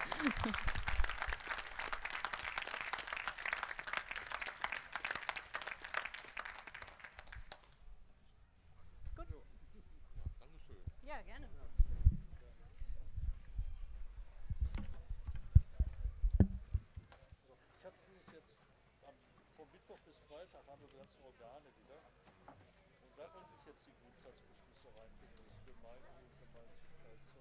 [SPEAKER 1] Ja, gerne.
[SPEAKER 5] Ich habe übrigens jetzt am, vom Mittwoch bis Freitag haben wir die ganzen Organe wieder. Und da könnte ich jetzt die Grundsatzbeschlüsse reinbringen. Das Gemeinwohl, Gemeinsamkeit.